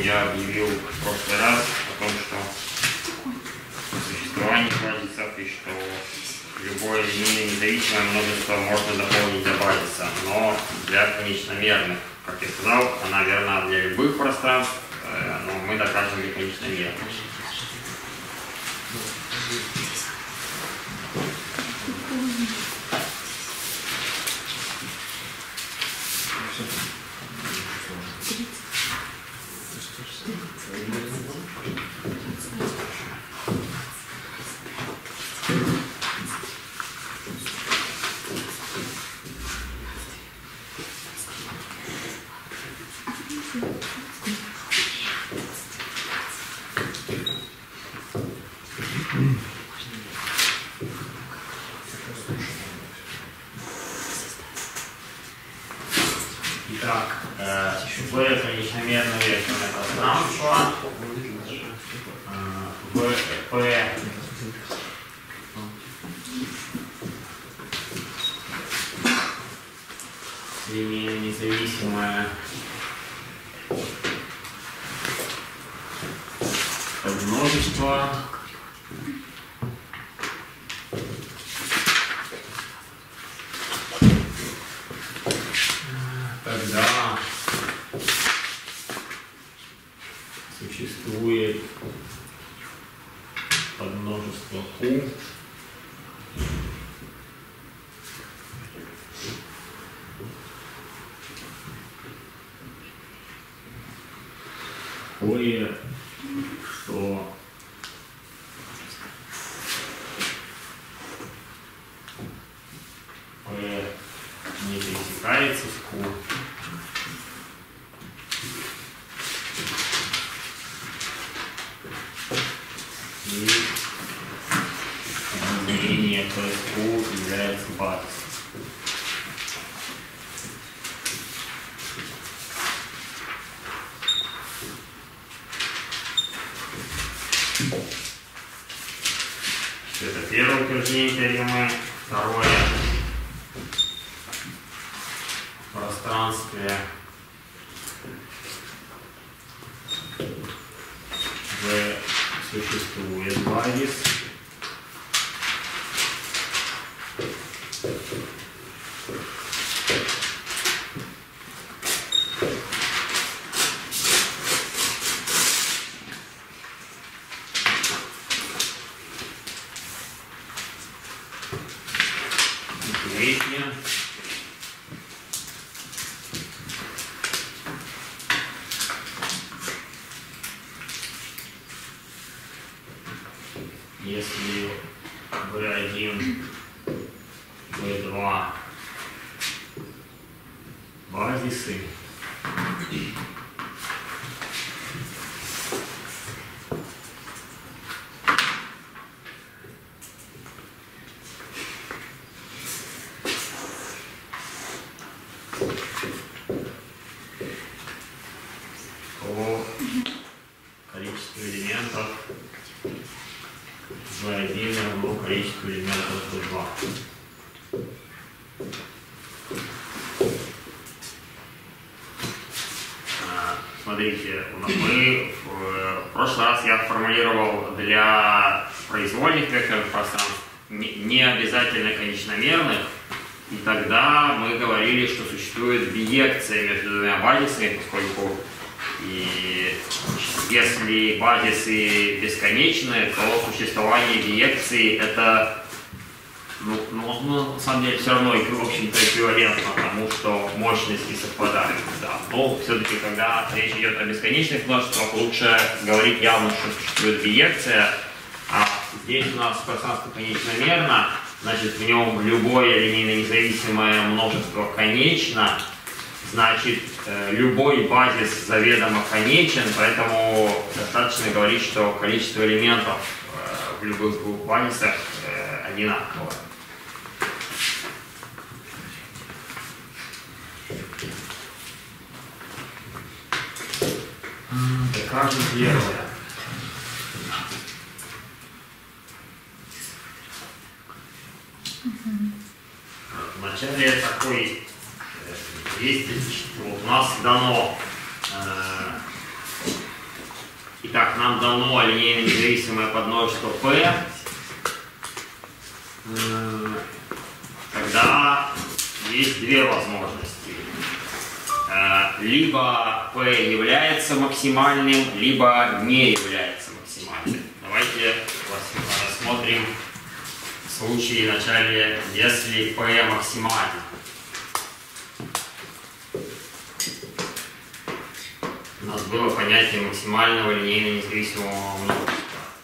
я объявил в прошлый раз о том, что существование базисов и что любое линейное независимое множество можно дополнить до базиса, но для конечномерных, как я сказал, она верна для любых пространств, но мы докажем для конечномерных. Итак, в конечномерное векторное пространство, в P линейно независимое подмножество, тогда существует подмножество Q, такое, что P не пересекается с Q. И измерение ПСУ является базисом. Это первое утверждение теоремы. Второе. В пространстве V существует базис. Третье. Если V1, V2 базисы, то количество элементов V1 равно количеству элементов V2. Смотрите, мы в прошлый раз я формулировал для произвольных векторных пространств не обязательно конечномерных, и тогда мы говорили, что существует биекция между двумя базисами, поскольку если базисы бесконечны, то существование биекции это на самом деле все равно, в общем-то, эквивалентно тому, что мощности совпадают. Да. Но все-таки, когда речь идет о бесконечных множествах, лучше говорить явно, что существует биекция, а здесь у нас пространство конечномерно, значит, в нем любое линейно независимое множество конечно, значит, любой базис заведомо конечен, поэтому достаточно говорить, что количество элементов в любых двух базисах одинаковое. Докажем первое. Вначале такой есть, вот у нас дано нам дано линейно независимое подмножество P, тогда есть две возможности. Либо P является максимальным, либо не является максимальным. Давайте рассмотрим случай в начале, если P максимально. У нас было понятие максимального линейно независимого множества.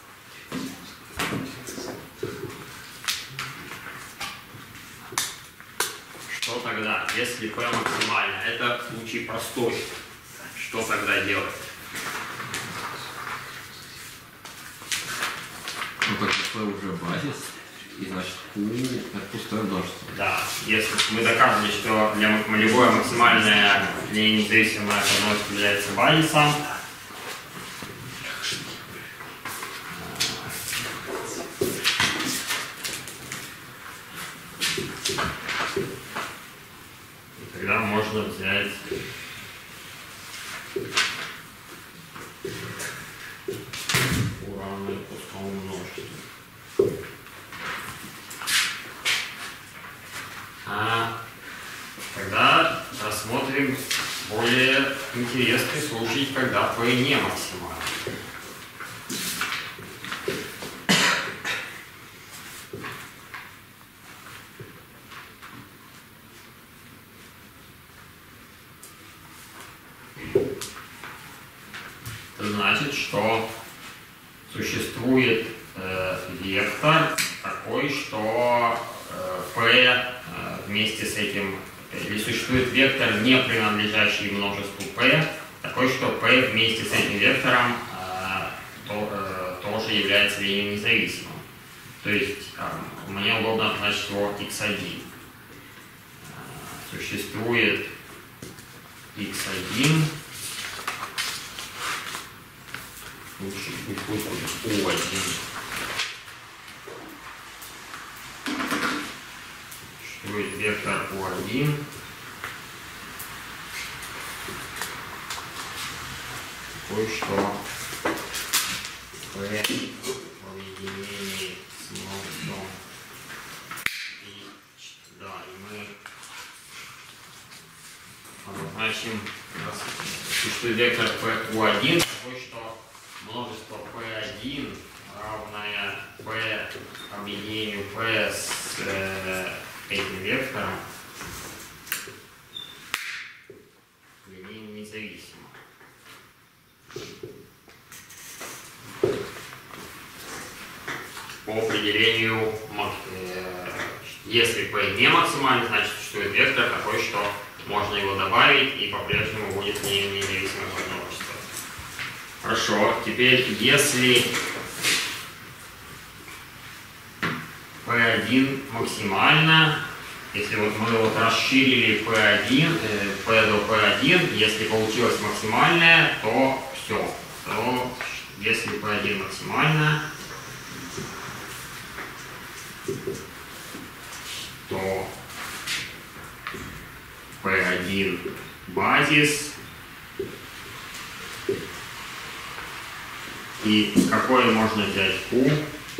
Что тогда, если P максимально? Это случай простой. Что тогда делать? Ну так P уже базис, и значит Q это пустое множество. Да, если мы доказывали, что любое максимальное линейно независимое подмножество является базисом, тогда можно взять уравнение пустому множеству. Тогда рассмотрим более интересный случай, когда P не максимально. Это значит, что существует вектор такой, что P вместе с этим, или существует вектор, не принадлежащий множеству P, такой, что P вместе с этим вектором тоже является линейно независимым. То есть мне удобно обозначить его x1. Существует x1, пусть будет U1. Существует вектор U1, такой, что P в объединении с множеством и мы обозначим, существует вектор P(U1), такой, что множество P1 равное P объединению P с этим вектором линейно независимо. По определению, если P не максимальный, значит существует вектор такой, что можно его добавить и по-прежнему будет линейно независимое подмножество. Хорошо, теперь если P1 максимально, если вот мы вот расширили P1, P до P1, если получилось максимальное, то все. То если P1 максимально, то P1 базис. И какое можно взять Q?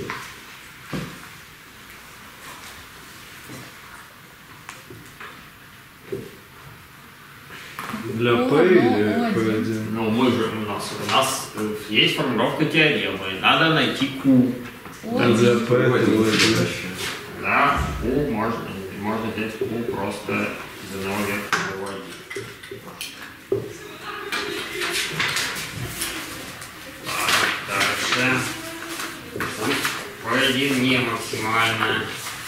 Для P или P1? Ну, у нас есть формулировка теоремы. Надо найти Q. Да, для P это Да, Q можно взять Q просто из одного вектора U1. Дальше. P1 не максимально.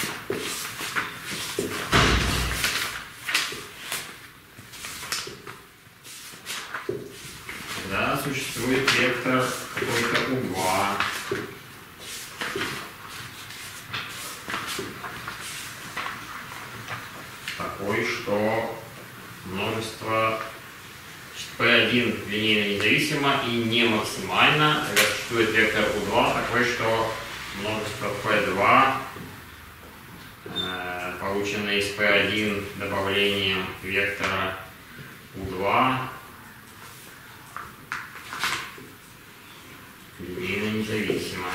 Да, существует вектор какой-то U2. Такой, что множество P1 линейно независимо и не максимально. Тогда существует вектор U2 такой, что множество P2, полученное из P1 добавлением вектора U2, независимо.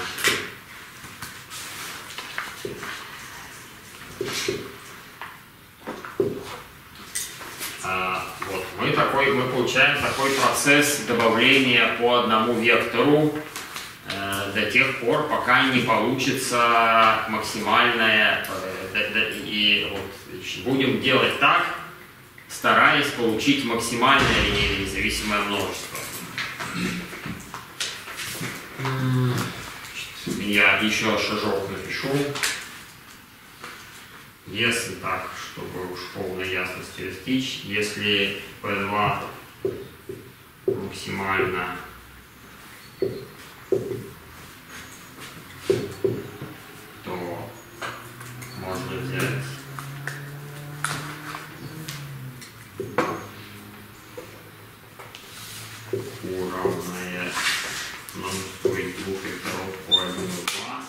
Вот, мы получаем такой процесс добавления по одному вектору до тех пор, пока не получится максимальное, и вот, будем делать так, стараясь получить максимальное линейное независимое множество. Я еще шажок напишу. Если так, чтобы уж полной ясности достичь, если P2 максимально то можно взять Q равное множеству двух векторов по 1 и 2.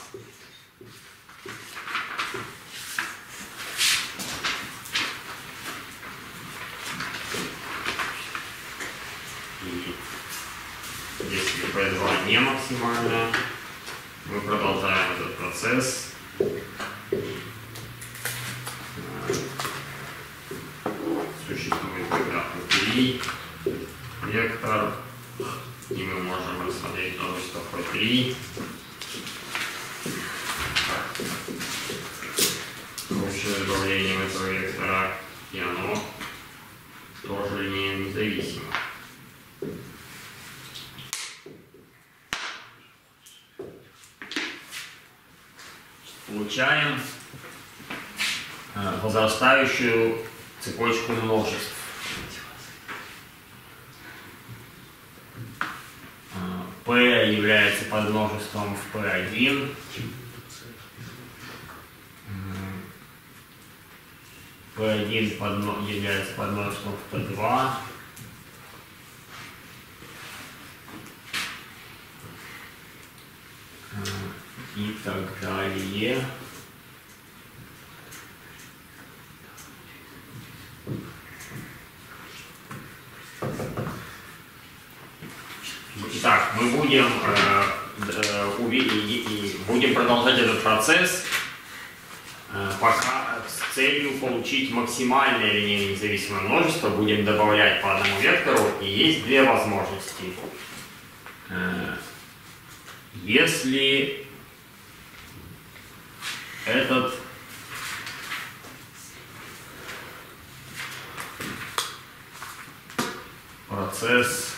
И если P2 не максимально, мы продолжаем этот процесс. Существует тогда P3 вектор, и мы можем рассмотреть множество P3. Общее добавление этого вектора, и оно тоже линейно независимо. Получаем возрастающую цепочку множеств. P является подмножеством в P1. P1 является подмножеством в P2. И так далее. Итак, мы будем продолжать этот процесс, пока с целью получить максимальное линейное независимое множество будем добавлять по одному вектору, и есть две возможности. Если этот процесс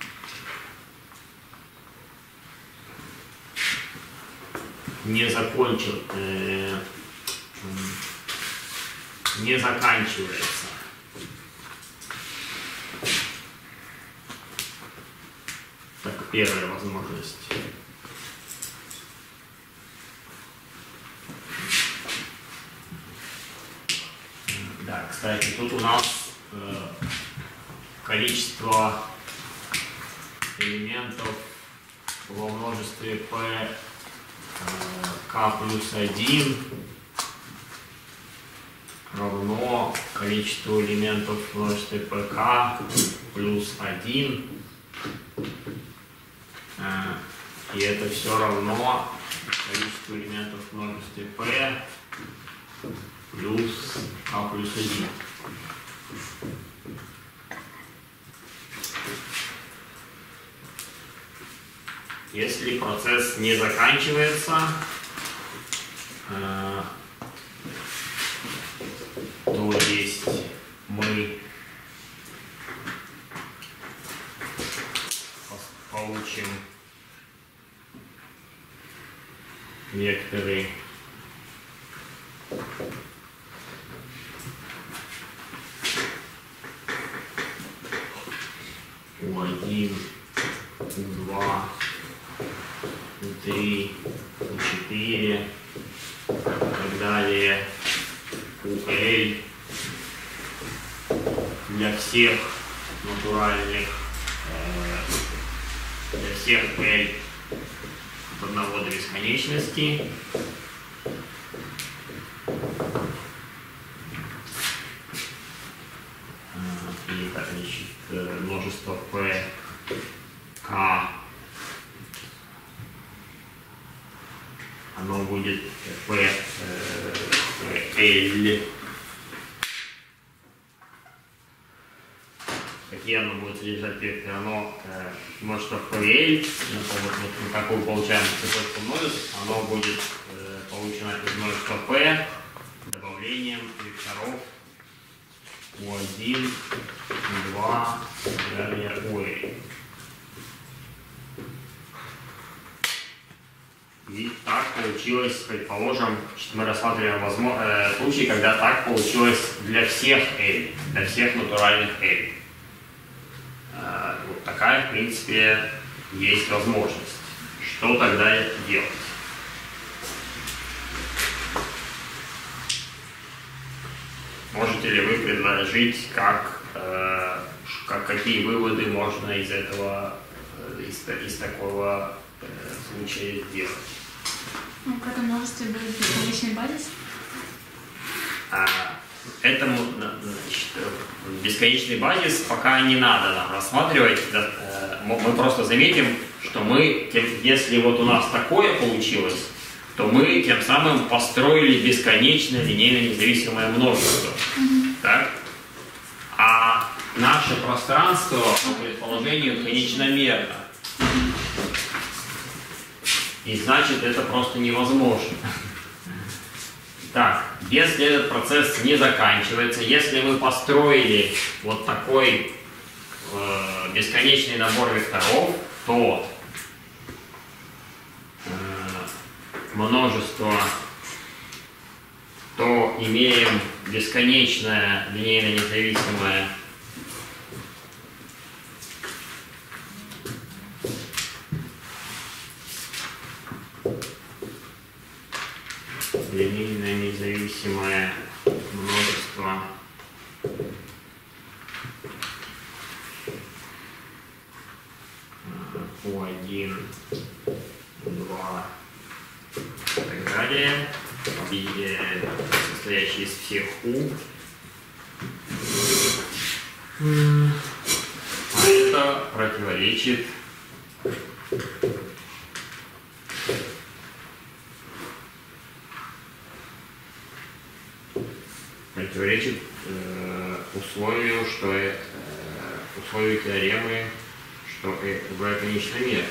не заканчивается. Так, первая возможность. Да, кстати, тут у нас количество элементов во множестве P k плюс 1 равно количеству элементов в множестве pk плюс 1. И это все равно количеству элементов в множестве p плюс k плюс 1. Если процесс не заканчивается, то есть мы получим векторы U1, U2, U3, U4 и так далее, UL для всех натуральных, для всех L от 1 до бесконечности. И так, значит, множество P, K оно будет P, L. Какие оно будет содержать векторы? Оно может что PL, вот такую получаем цепочку множеств, оно будет получено из множества P добавлением векторов U1, U2, далее UL. И так получилось, предположим, мы рассматриваем случай, когда так получилось для всех L, для всех натуральных L. Вот такая, в принципе, есть возможность. Что тогда делать? Можете ли вы предложить, какие выводы можно из этого, из такого случая сделать? Ну, в этом множестве будет бесконечный базис? Этому, значит, бесконечный базис пока не надо нам рассматривать. Мы просто заметим, что если вот у нас такое получилось, то мы тем самым построили бесконечное линейно независимое множество. Так? А наше пространство, по предположению, конечномерно. И значит, это просто невозможно. Так, если этот процесс не заканчивается, если мы построили вот такой бесконечный набор векторов, то то имеем бесконечное линейно независимое множество U1, U2 и так далее, состоящий из всех U. А это противоречит условию, условию теоремы, что V конечномерно.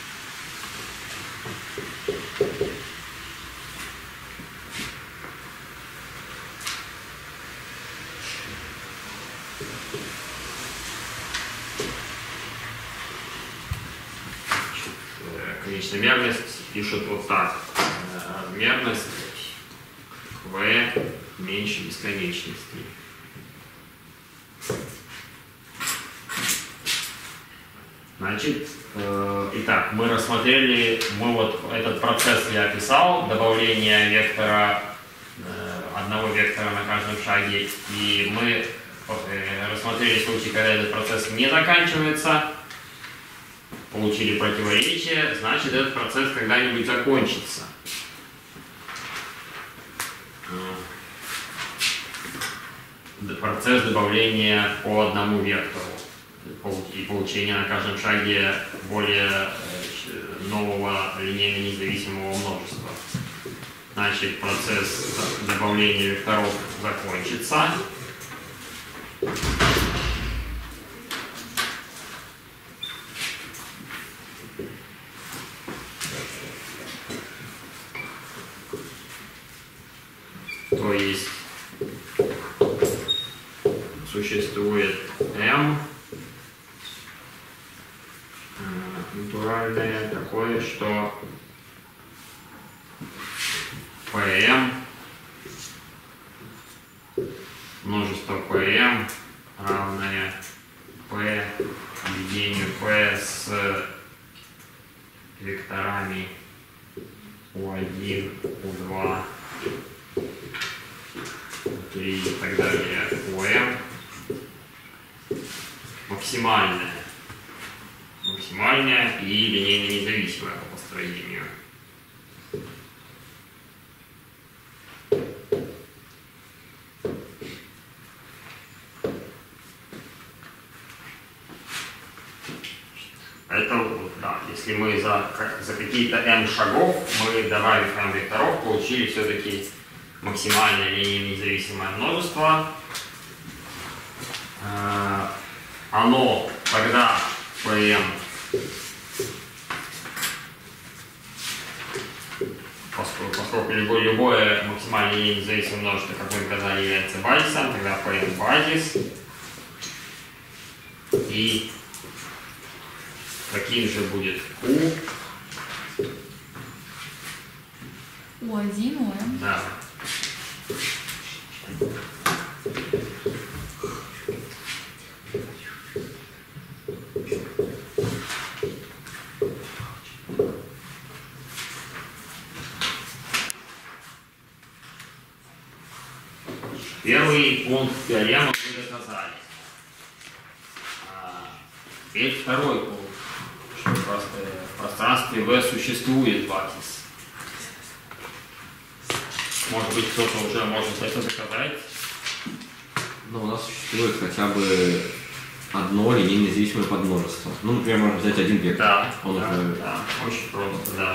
Конечномерность пишут вот так. Размерность V меньше бесконечности. Значит, итак, мы рассмотрели, вот этот процесс я описал, добавление вектора, одного вектора на каждом шаге, и мы рассмотрели случай, когда этот процесс не заканчивается, получили противоречие, значит, этот процесс когда-нибудь закончится. Процесс добавления по одному вектору и получения на каждом шаге более нового линейно независимого множества. Значит, процесс добавления векторов закончится. То есть существует M натуральное такое, что PM, множество PM равное P объединению P с векторами U1, U2, U3 и так далее, UM максимальное и линейно независимое по построению. Это, да, Да, если мы за какие-то m шагов мы добавив m векторов, получили все-таки максимальное линейно независимое множество. Оно тогда Pm, поскольку любое максимальное линейно независимое множество, как мы сказали, является базисом, тогда Pm базис. И каким же будет Q? U1, UM. Да. Первый пункт теоремы мы доказали. Теперь второй пункт, что в пространстве V существует базис. Может быть, кто-то уже может это доказать? Но у нас существует хотя бы одно линейно независимое подмножество. Ну, например, можно взять один вектор. Да, Он да, уже... да, очень просто, да.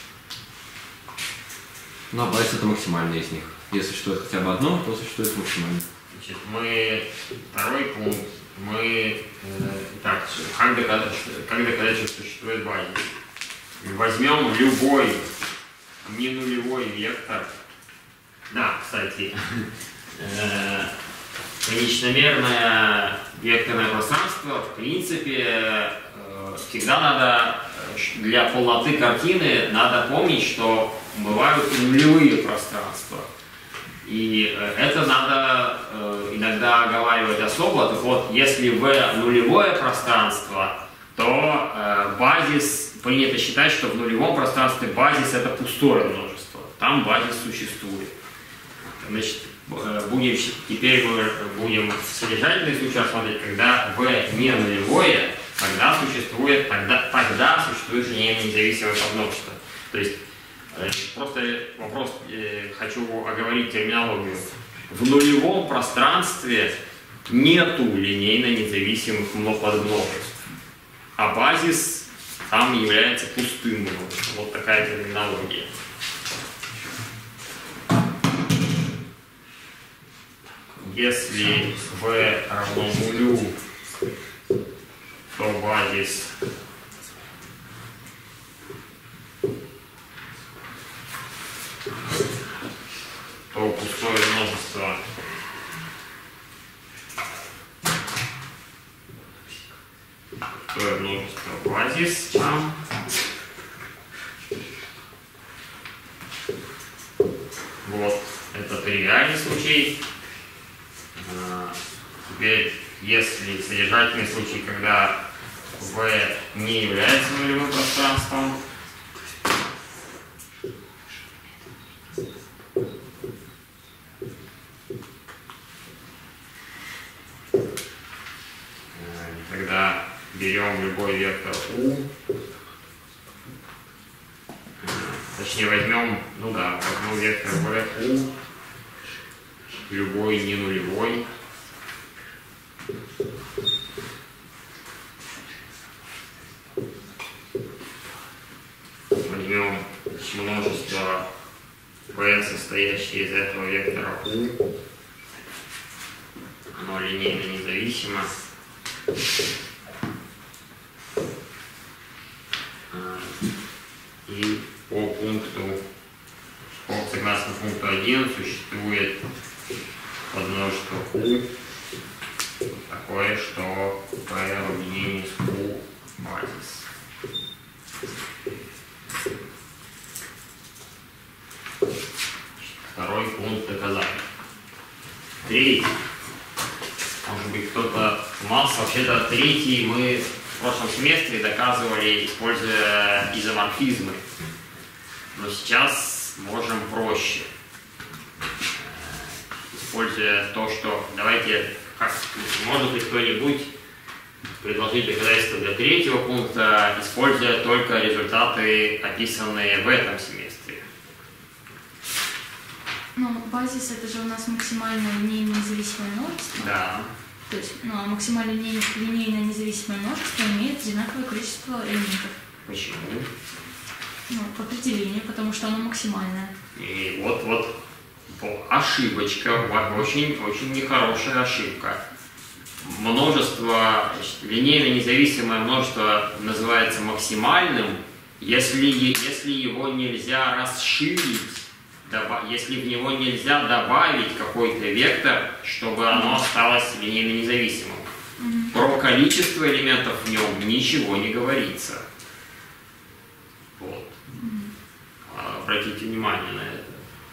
Ну, а базис это максимальный из них. Если существует хотя бы одно, то существует максимальный. Значит, второй пункт, так, как доказать, что существует базис? Возьмем любой не нулевой вектор. Да, кстати, конечномерное векторное пространство, в принципе, всегда надо, для полноты картины, надо помнить, что бывают и нулевые пространства. И это надо иногда оговаривать особо. Так вот, если V нулевое пространство, то базис, принято считать, что в нулевом пространстве базис это пустое множество. Там базис существует. Значит, теперь мы будем содержательный случай рассмотреть, когда V не нулевое, тогда существует линейно независимое подмножество. То есть просто вопрос, хочу оговорить терминологию. В нулевом пространстве нету линейно независимых подмножеств, а базис там является пустым множеством. Вот такая терминология. Если V равно нулю, то базис то пустое множество базис там. Вот, это тривиальный случай. Теперь, если содержательный случай, когда V не является нулевым пространством, тогда берем любой вектор U, точнее возьмем, возьму вектор VU, любой не нулевой, возьмем множество P, состоящее из этого вектора U, оно линейно независимо. И согласно пункту 1 существует подмножество Q такое, что P равнение с Q базис. Второй пункт доказали. Третий. Может быть, кто-то умался. Вообще-то третий мы в прошлом семестре доказывали, используя изоморфизмы. Но сейчас можем проще. Используя то, что... Может ли кто-нибудь предложить доказательства для третьего пункта, используя только результаты, описанные в этом семестре? Ну, базис это же у нас максимально линейно независимое множество. Да. То есть максимально линейно независимое множество имеет одинаковое количество элементов. Почему? Ну, по определению, потому что оно максимальное. И вот ошибочка, очень нехорошая ошибка. Множество, линейно независимое множество называется максимальным, если его нельзя расширить, если в него нельзя добавить какой-то вектор, чтобы оно осталось линейно независимым. Про количество элементов в нем ничего не говорится. Вот. Обратите внимание на это.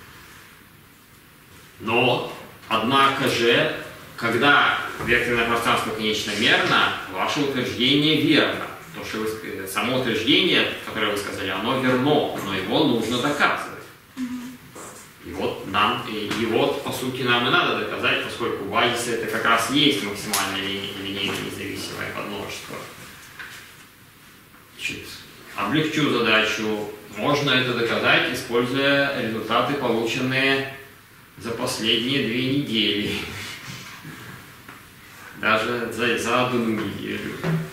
Но, однако же, когда векторное пространство конечномерно, ваше утверждение верно. То, что само утверждение, которое вы сказали, оно верно, но его нужно доказывать. И вот, по сути, нам и надо доказать, поскольку базис это как раз есть максимальное линейно независимое подмножество. Облегчу задачу. Можно это доказать, используя результаты, полученные за последние 2 недели. Даже за 1 неделю.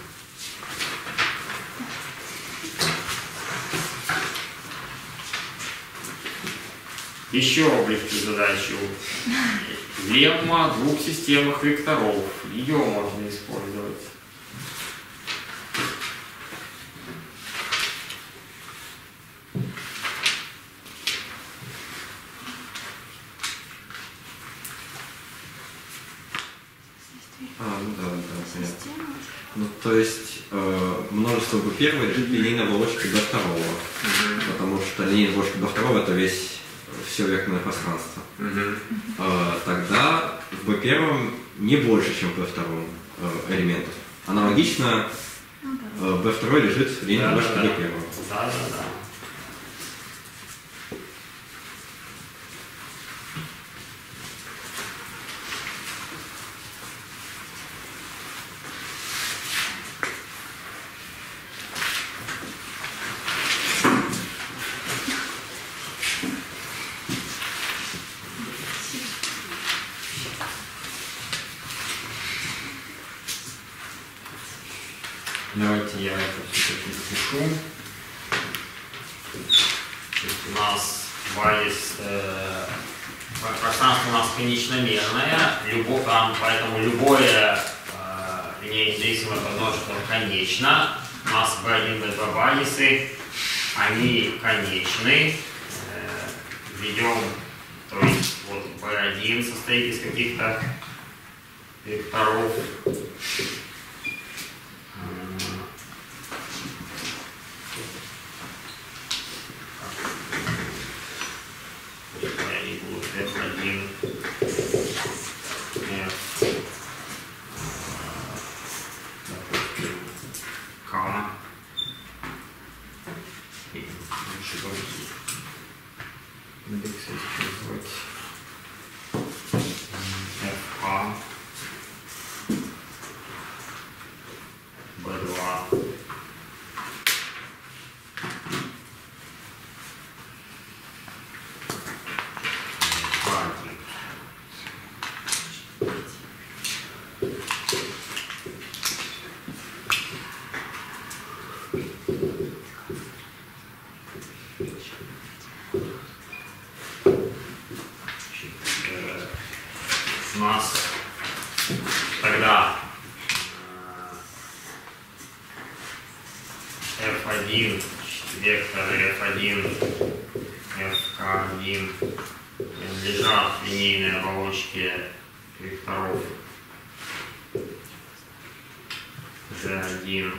Еще облегчу задачу. Лемма о 2 системах векторов. Ее можно использовать. Ну да, понятно. Ну, то есть множество B1 лежит линейной оболочкой до второго. Потому что линейная оболочка до второго это все векторное пространство. Тогда в B1 не больше, чем в B2 элементов. Аналогично B2 лежит в линейной оболочке B1. Да. Давайте я это все-таки запишу. У нас базис, пространство у нас конечномерное, поэтому любое линейно независимое подмножество конечно. У нас B1, B2 базисы, они конечны. Ведем, то есть вот B1 состоит из каких-то векторов. Они будут F1, F, допустим, K и лучше другие индексы использовать. FA, B2. У нас тогда F1, вектор F1, FK1 лежат в линейной оболочке векторов G1,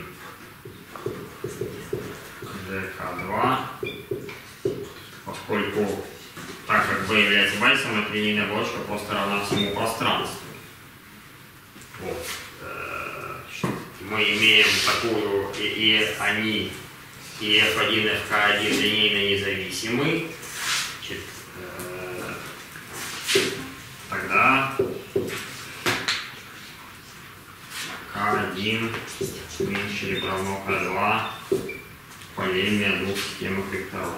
GK2, поскольку так как B является базисом, эта линейная оболочка просто равна всему пространству. Вот. Мы имеем такую, и они, и F1, FK1 линейно независимы. Тогда K1 меньше или равно K2 по лемме о 2 системах векторов.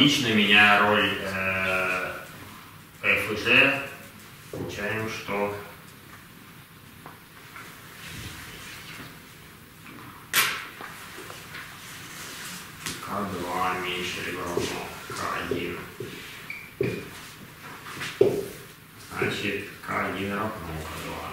аналогично, меняя роль f и g, получаем, что k2 меньше либо равно k1. Значит, k1 равно k2.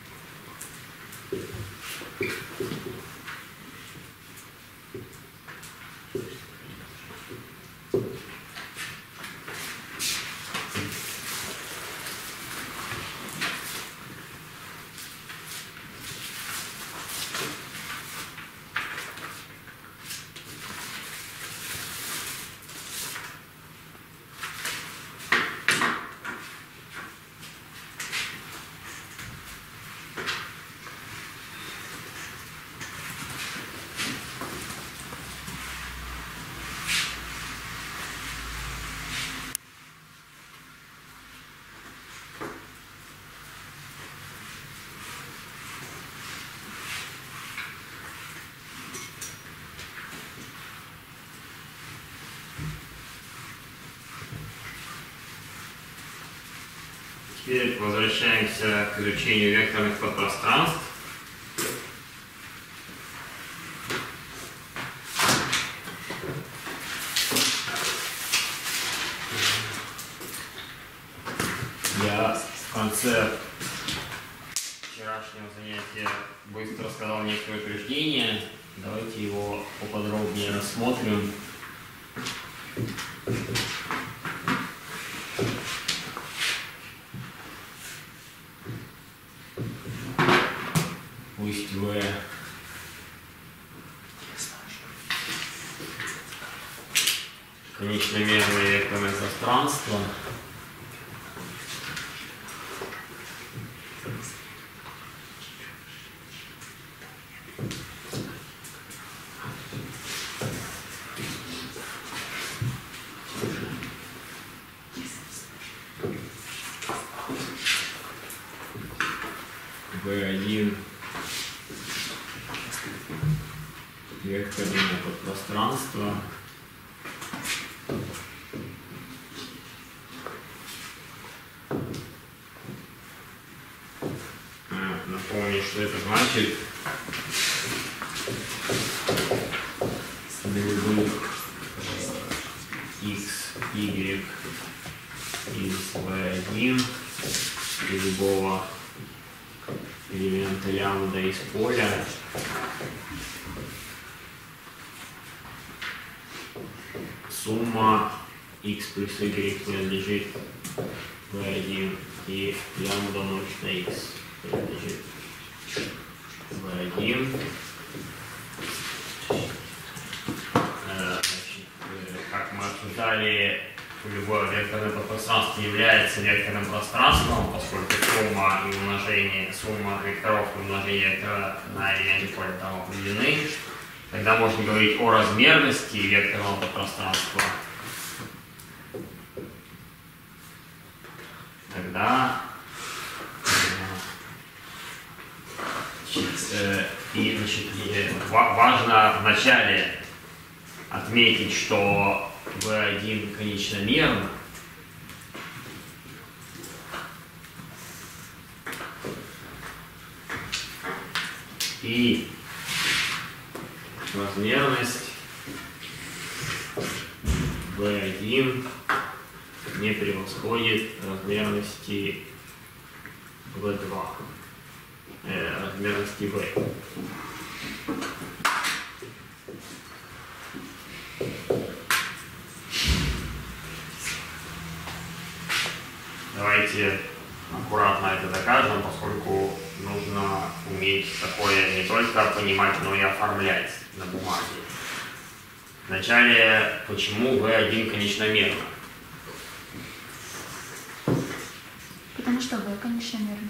Теперь возвращаемся к изучению векторных подпространств. Я в конце вчерашнего занятия быстро сказал некоторое утверждение. Давайте его поподробнее рассмотрим. Пусть вы конечномерные векторные пространства V1 векторное подпространство напомню, что это значит. Любых x, y из v1 и любого элемента лямбда из поля сумма x плюс y принадлежит v1 и лямбда умножить на x принадлежит v1. Как мы обсуждали, любое векторное подпространство является векторным пространством, поскольку сумма и умножение, сумма векторов и умножение вектора на элементы поля там определены. Тогда можно говорить о размерности векторного подпространства. Тогда важно вначале отметить, что v1 конечномерно, и размерность v1 не превосходит размерности v2, размерности v. Давайте аккуратно это докажем, поскольку нужно уметь такое не только понимать, но и оформлять на бумаге. Вначале, почему v1 конечномерно? Потому что v конечномерно.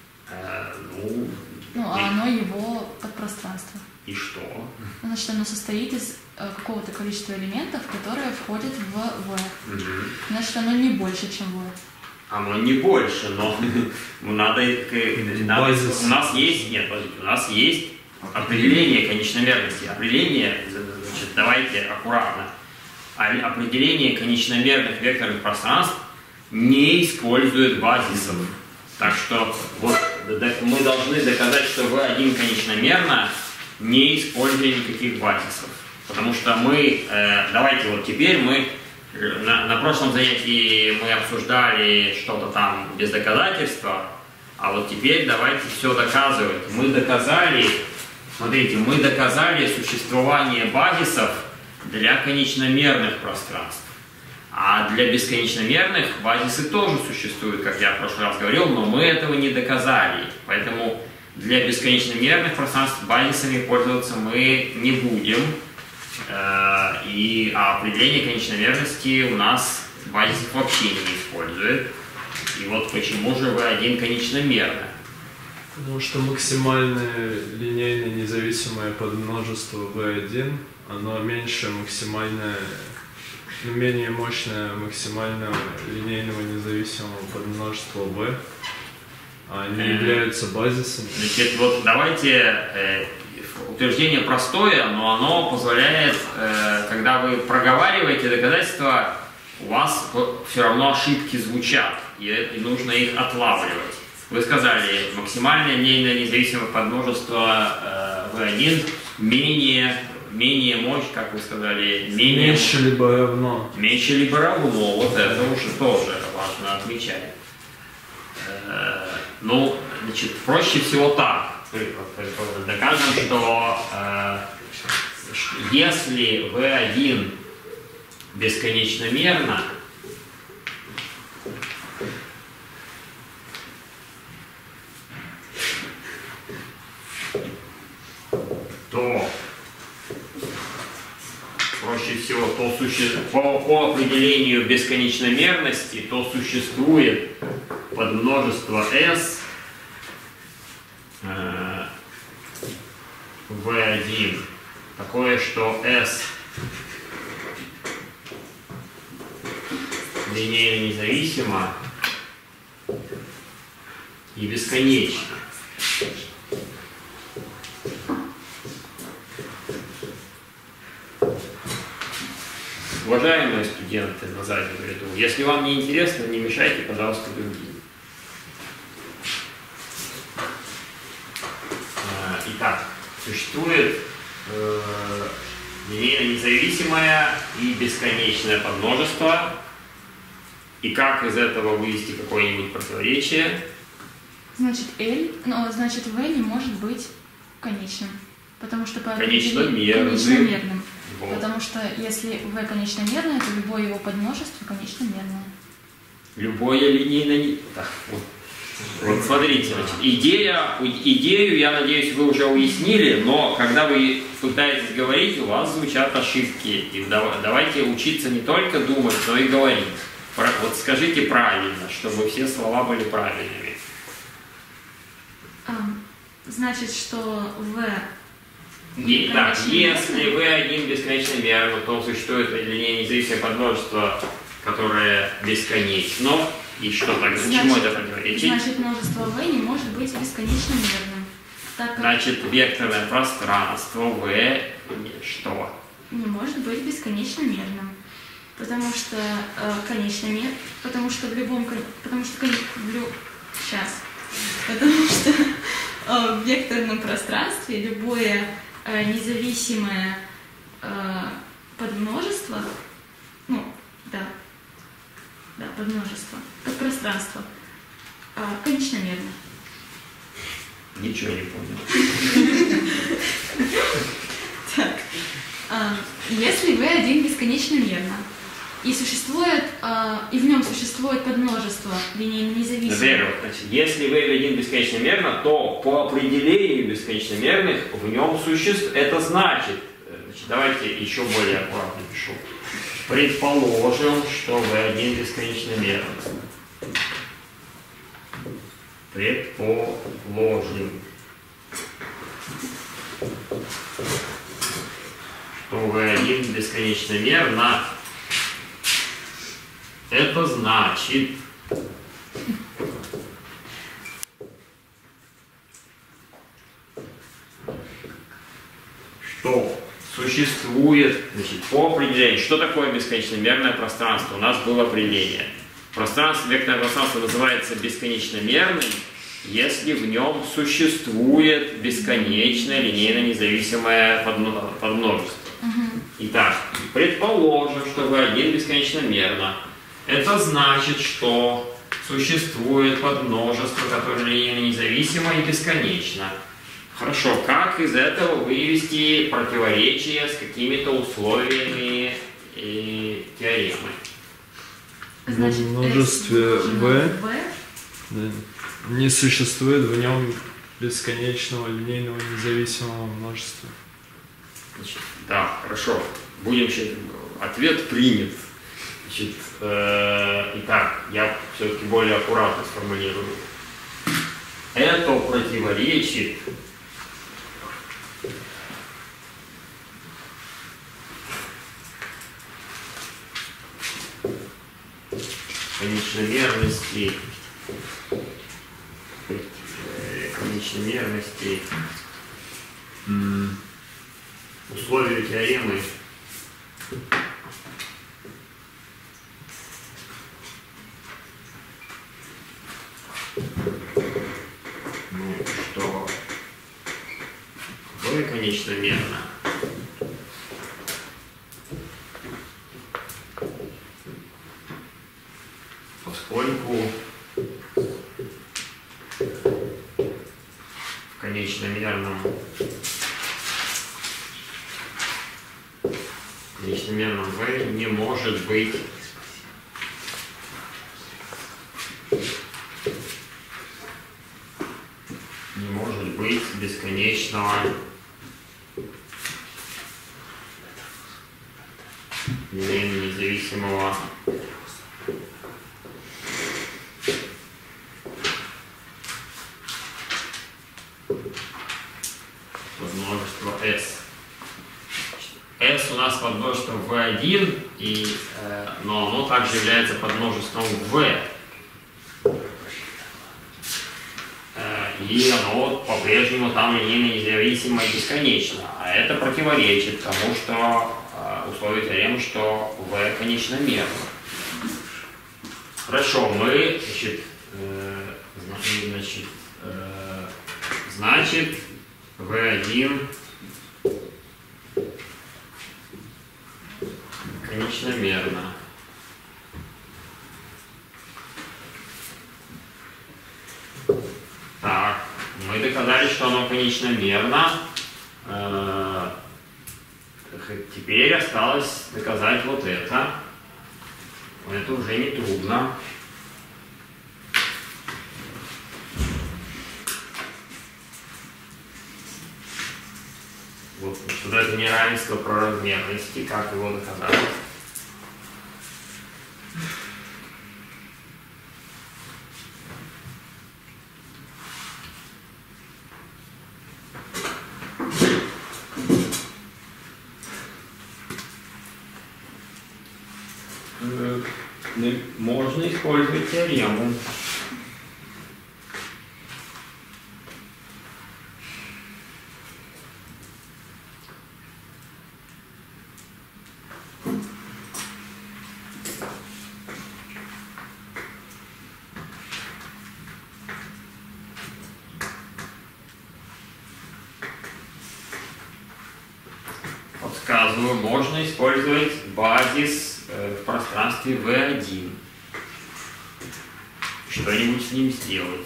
Ну, а оно его подпространство. И что? Значит, оно состоит из какого-то количества элементов, которые входят в v. Значит, оно не больше, чем v. Оно не больше, но надо у нас есть, нет, подождите, у нас есть определение конечномерности. Определение, значит, давайте аккуратно. определение конечномерных векторных пространств не использует базисов. Так что вот мы должны доказать, что V1 конечномерно, не используя никаких базисов. Потому что мы, давайте вот теперь мы, на прошлом занятии мы обсуждали что-то там без доказательства, а вот теперь давайте все доказывать. Мы доказали, смотрите, мы доказали существование базисов для конечномерных пространств. А для бесконечномерных базисы тоже существуют, как я в прошлый раз говорил, но мы этого не доказали. Поэтому для бесконечномерных пространств базисами пользоваться мы не будем. А определение конечномерности у нас базисов вообще не использует. И вот почему же V1 конечномерно? Потому что максимальное линейное независимое подмножество V1, оно меньше максимальное, менее мощное максимального линейного независимого подмножества V, а они являются базисами. Значит, вот давайте, утверждение простое, но оно позволяет, когда вы проговариваете доказательства, у вас все равно ошибки звучат, и нужно их отлавливать. Вы сказали, максимальное линейное независимое подмножество V1 менее мощь, как вы сказали, меньше либо равно. Меньше либо равно, вот это уже тоже важно отмечать. Ну, значит, проще всего так. Докажем, что если V1 бесконечномерно, то проще всего по определению бесконечномерности, то существует подмножество S V1 такое, что S линейно независимо и бесконечно. Уважаемые студенты на заднем ряду, если вам не интересно, не мешайте, пожалуйста, другим. Итак, существует линейно независимое и бесконечное подмножество. И как из этого вывести какое-нибудь противоречие? Значит, значит, V не может быть конечным. Потому что по конечномерным. Вот. Потому что если V конечномерное, то любое его подмножество конечномерное. Любое линейное... Вот смотрите, значит, идею, я надеюсь, вы уже уяснили, но когда вы пытаетесь говорить, у вас звучат ошибки. И давайте учиться не только думать, но и говорить. Вот скажите правильно, чтобы все слова были правильными. Значит, что V... Так, если V1 бесконечномерно, то существует линейно независимое подмножество, которое бесконечно. И что тогда? Чему это противоречит? Значит, множество V не может быть бесконечномерным. Значит, векторное пространство V что? Не может быть бесконечномерным. Потому что в векторном пространстве любое независимое подмножество, подмножество, подпространство, конечномерно. Ничего не понял. Так, если V1 бесконечномерно, и существует, и в нем существует подмножество линейно независимых. Во-первых, если V1 бесконечномерно, то по определению бесконечномерных в нем существует. Это значит, давайте еще более аккуратно пишу. Предположим, что V1 бесконечномерно. Предположим, что V1 бесконечномерно. Это значит, что существует, значит, по определению, что такое бесконечномерное пространство? У нас было определение. Пространство, векторное пространство называется бесконечномерным, если в нем существует бесконечное линейно независимое подмножество. Итак, предположим, что V1 бесконечномерно. Это значит, что существует подмножество, которое линейно независимо и бесконечно. Хорошо, как из этого вывести противоречие с какими-то условиями и теоремой? В множестве V не существует в нем бесконечного линейного независимого множества. Значит, да, хорошо. Будем считать, ответ принят. Значит, итак, я все-таки более аккуратно сформулирую. Это противоречит конечномерности условию теоремы что V конечномерно поскольку в конечномерном V не может быть бесконечного линейно независимого подмножества S. S у нас подмножество V1, но оно также является подмножеством V. И оно по-прежнему там линейно независимо и бесконечно. А это противоречит тому, что условие теоремы, что V конечномерно. Хорошо, мы, значит, V1 конечномерно. Так, мы доказали, что оно конечномерно. Теперь осталось доказать вот это. Это уже не трудно. Вот это неравенство проразмерности, как его доказать? Можно использовать теорему. Подсказываю, можно использовать базис в пространстве V1. Что-нибудь с ним сделать.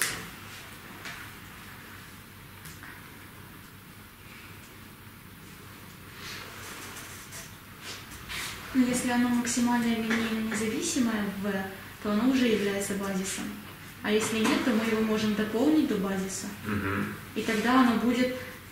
Но если оно максимально линейно независимое в V, то оно уже является базисом. А если нет, то мы его можем дополнить до базиса. И тогда оно будет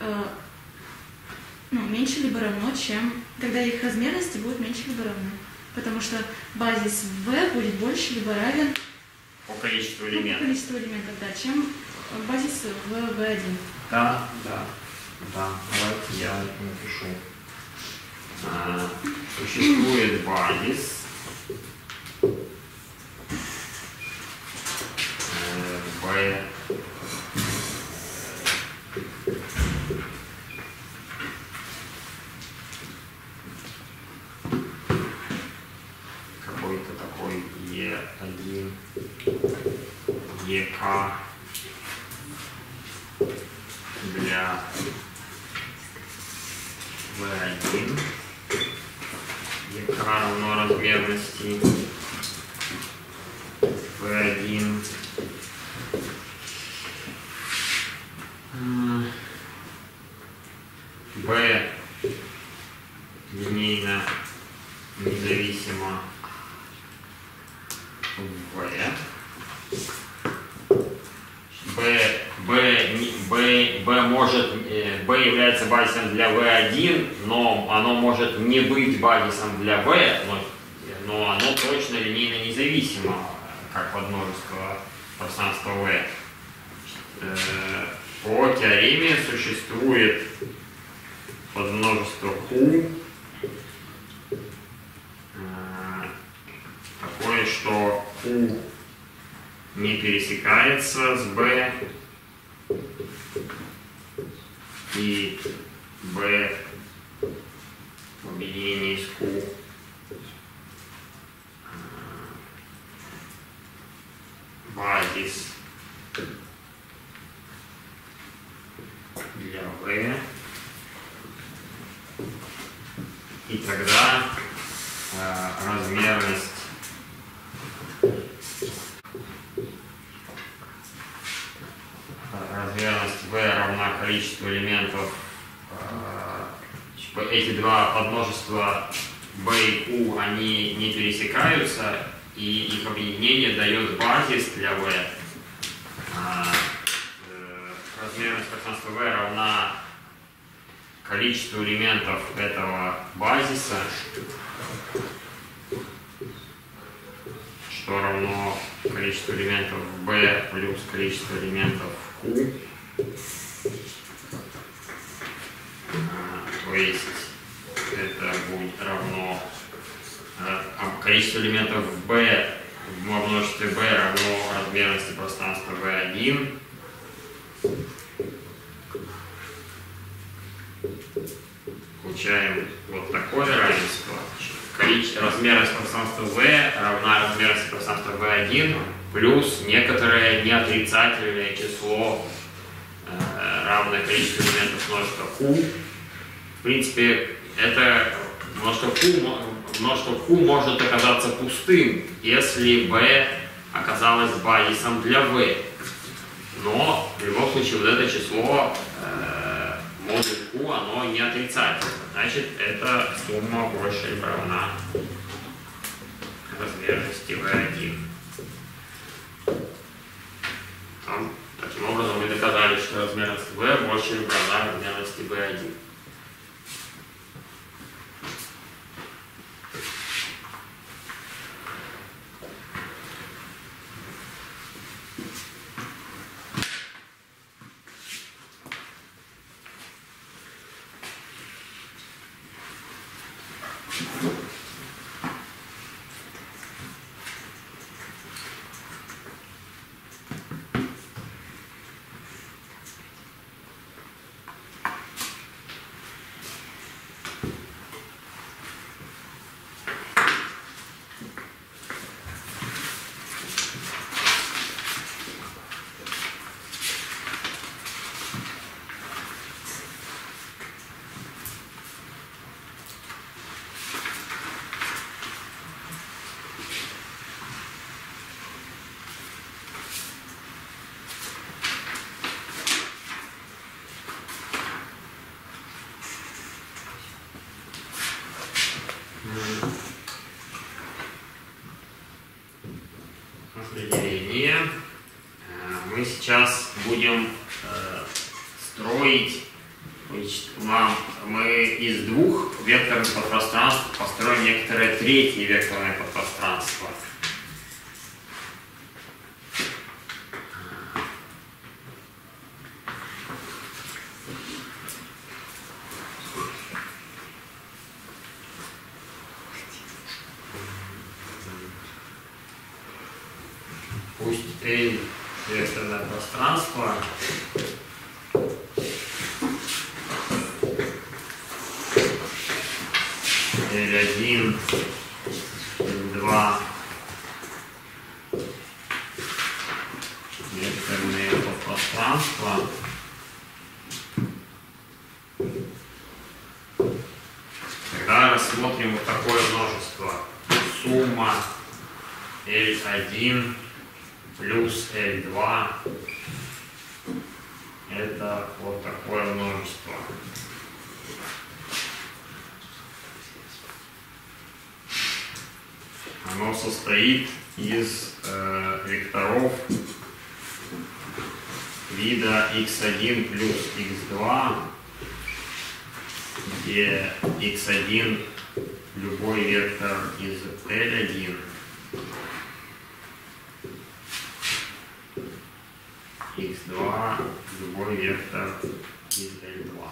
меньше либо равно, чем... Тогда их размерности будут меньше либо равны. Потому что базис V будет больше либо равен по количеству элементов. По количеству элементов, да, чем базис в V1. Да, давайте я напишу. Существует базис V ЕК для V1. ЕК равно размерности V1. B линейно независимо V. B является базисом для V1, но оно может не быть базисом для V, но оно точно линейно независимо, как подмножество пространства V. По теореме существует подмножество Q, такое, что Q не пересекается с B, и B в объединении с Q базис для V, и тогда размерность V равна количеству элементов. Эти два подмножества B и Q, они не пересекаются, и их объединение дает базис для V. Размерность пространства V равна количеству элементов этого базиса, что равно количеству элементов B плюс количество элементов Q. То есть это будет равно количество элементов B во множестве B равно размерности пространства V1. Получаем вот такое равенство. Размерность пространства V равна размерности пространства V1 плюс некоторое неотрицательное число, равное количеству элементов множества Q. В принципе, это множество Q может оказаться пустым, если V оказалось базисом для V. Но в любом случае вот это число модуль Q, оно не отрицательно. Значит, эта сумма больше или равна размерности V1. Таким образом мы доказали, что размерность V больше или равна размерности V1. Распределение. Мы сейчас будем строить, мы из двух векторных подпространств построим некоторое третье векторное подпространство. Пусть L векторное пространство L1, L2, рассмотрим вот такое множество. Сумма L1 плюс L2. Это вот такое множество. Оно состоит из векторов вида x1 плюс x2, где x1 любой вектор из L1, x2 любой вектор из L2.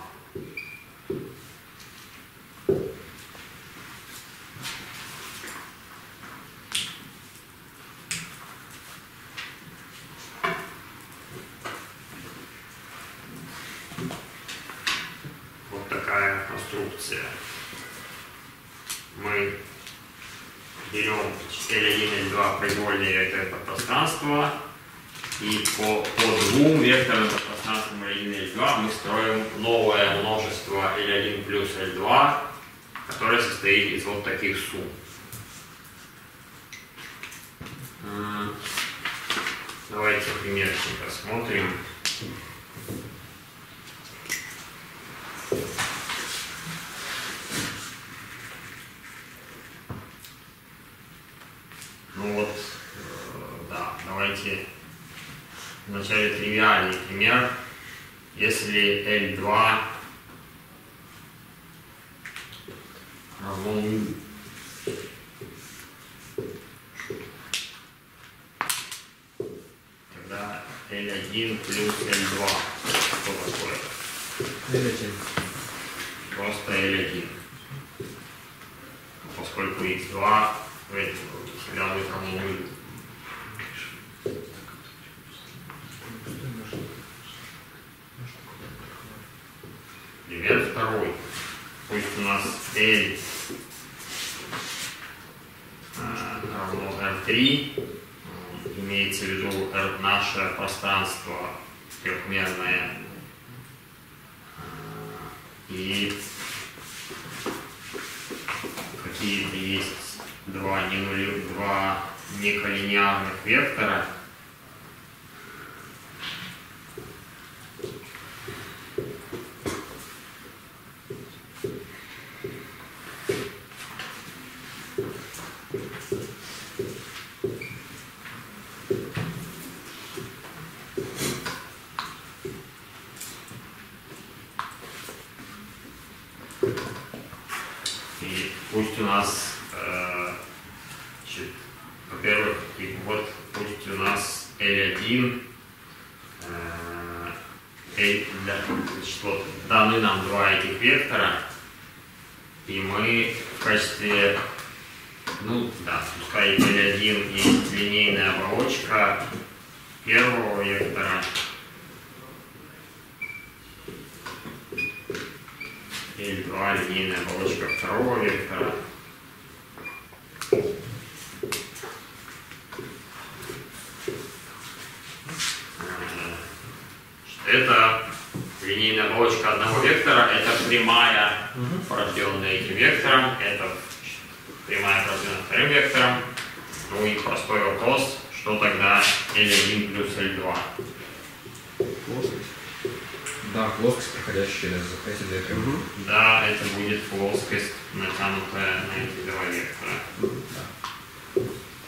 Вот такая конструкция. Мы берем L1, L2 произвольные векторы подпространства, и по двум векторам подпространства L1, L2 мы строим новое множество L1 плюс L2, которое состоит из вот таких сумм. Давайте примерчик рассмотрим. Ну вот, да, давайте вначале тривиальный пример. Если L2 равно нулю, тогда L1 плюс L2 что такое? L1. Просто L1. Поскольку x2 всегда будет равно нулю. Пример второй. Пусть у нас L равно R3, имеется в виду наше пространство трехмерное, и какие-то есть два неколлинеарных вектора. И пусть у нас, во-первых, вот пусть у нас L1, вот, даны нам два этих вектора, и мы в качестве, ну да, пускай L1 есть линейная оболочка первого вектора, L2 линейная оболочка второго вектора. Это линейная оболочка одного вектора, это прямая, порожденная этим вектором, это прямая, порожденная вторым вектором. Ну и простой вопрос, что тогда L1 плюс L2? Плоскость. Да, плоскость, проходящая через эти две прямые. Да, это будет плоскость, натянутая на эти два вектора. Да.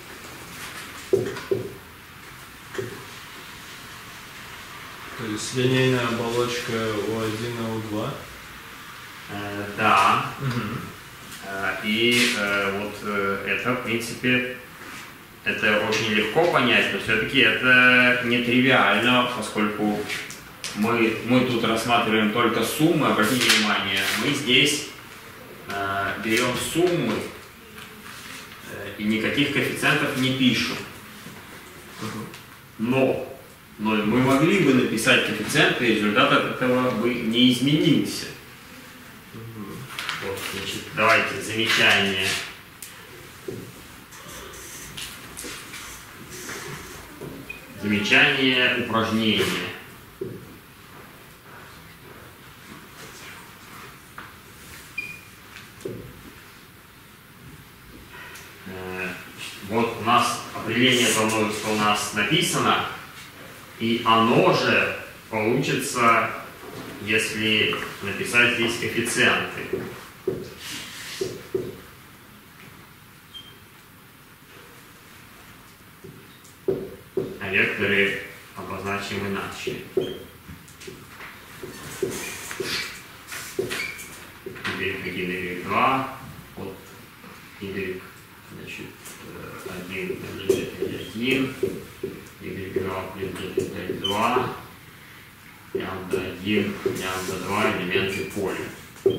То есть линейная оболочка U1 и U2? Да. И вот это, в принципе, это очень легко понять, но все-таки это нетривиально, поскольку мы тут рассматриваем только суммы. Обратите внимание, мы здесь берем суммы и никаких коэффициентов не пишем. Но мы могли бы написать коэффициенты, и результат от этого бы не изменился. Вот, значит, давайте замечание. Замечание упражнения. у нас определение этого множества у нас написано, и оно же получится, если написать здесь коэффициенты. А векторы обозначим иначе. y1, y2 от y, значит, 1 принадлежит L1, y2 принадлежит L2, лямбда 1, лямбда 2 элементы поля.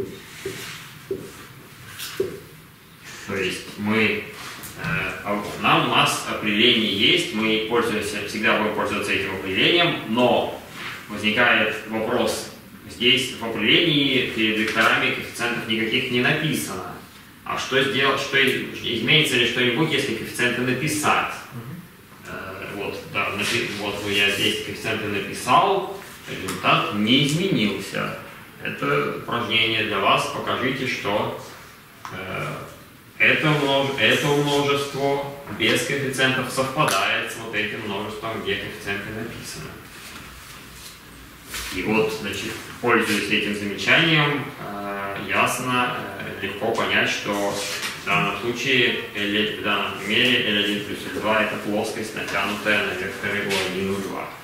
То есть мы, у нас определение есть, мы всегда будем пользоваться этим определением, но возникает вопрос, здесь в определении перед векторами коэффициентов никаких не написано. А что сделать, изменится ли что-нибудь, если коэффициенты написать? Вот, да, вот я здесь коэффициенты написал, результат не изменился. Это упражнение для вас. Покажите, что это множество без коэффициентов совпадает с вот этим множеством, где коэффициенты написаны. И вот, значит, пользуясь этим замечанием, ясно, легко понять, что в данном случае, в данном примере L1 плюс L2 это плоскость, натянутая на векторы U1 и U2.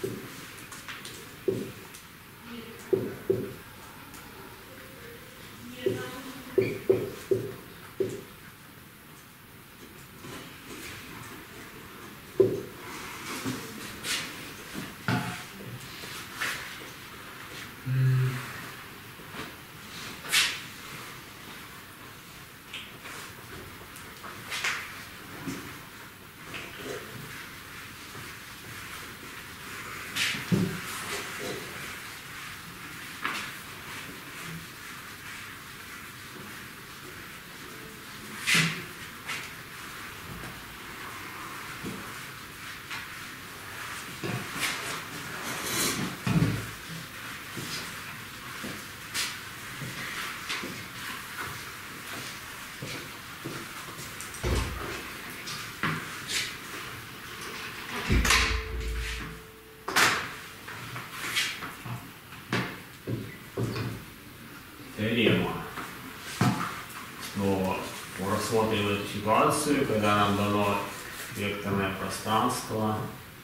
Теорема. Снова рассмотрим эту ситуацию, когда нам дано векторное пространство.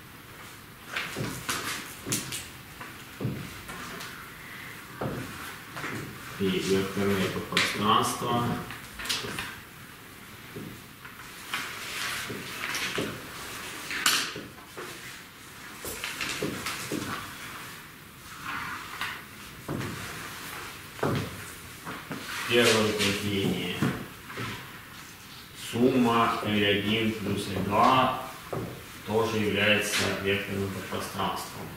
И векторное подпространство. Первое упражнение. Сумма L1 плюс L2 тоже является векторным подпространством.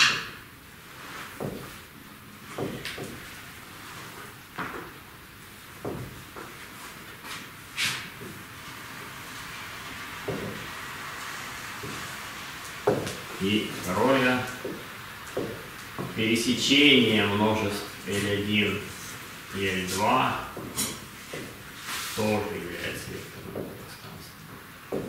И второе. Пересечение множеств L1 и L2 тоже является векторным подпространством.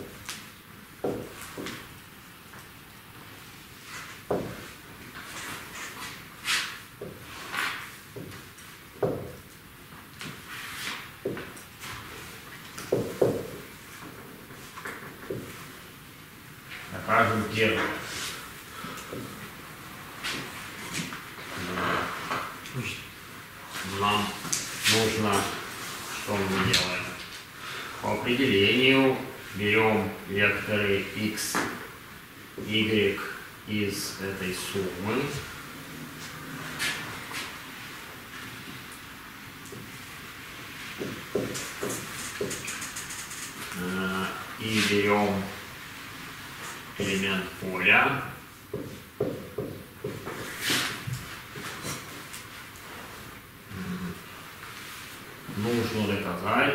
Докажем первое. Нам нужно, что мы делаем? По определению берем векторы x, y из этой суммы. И берем элемент поля. Нужно доказать,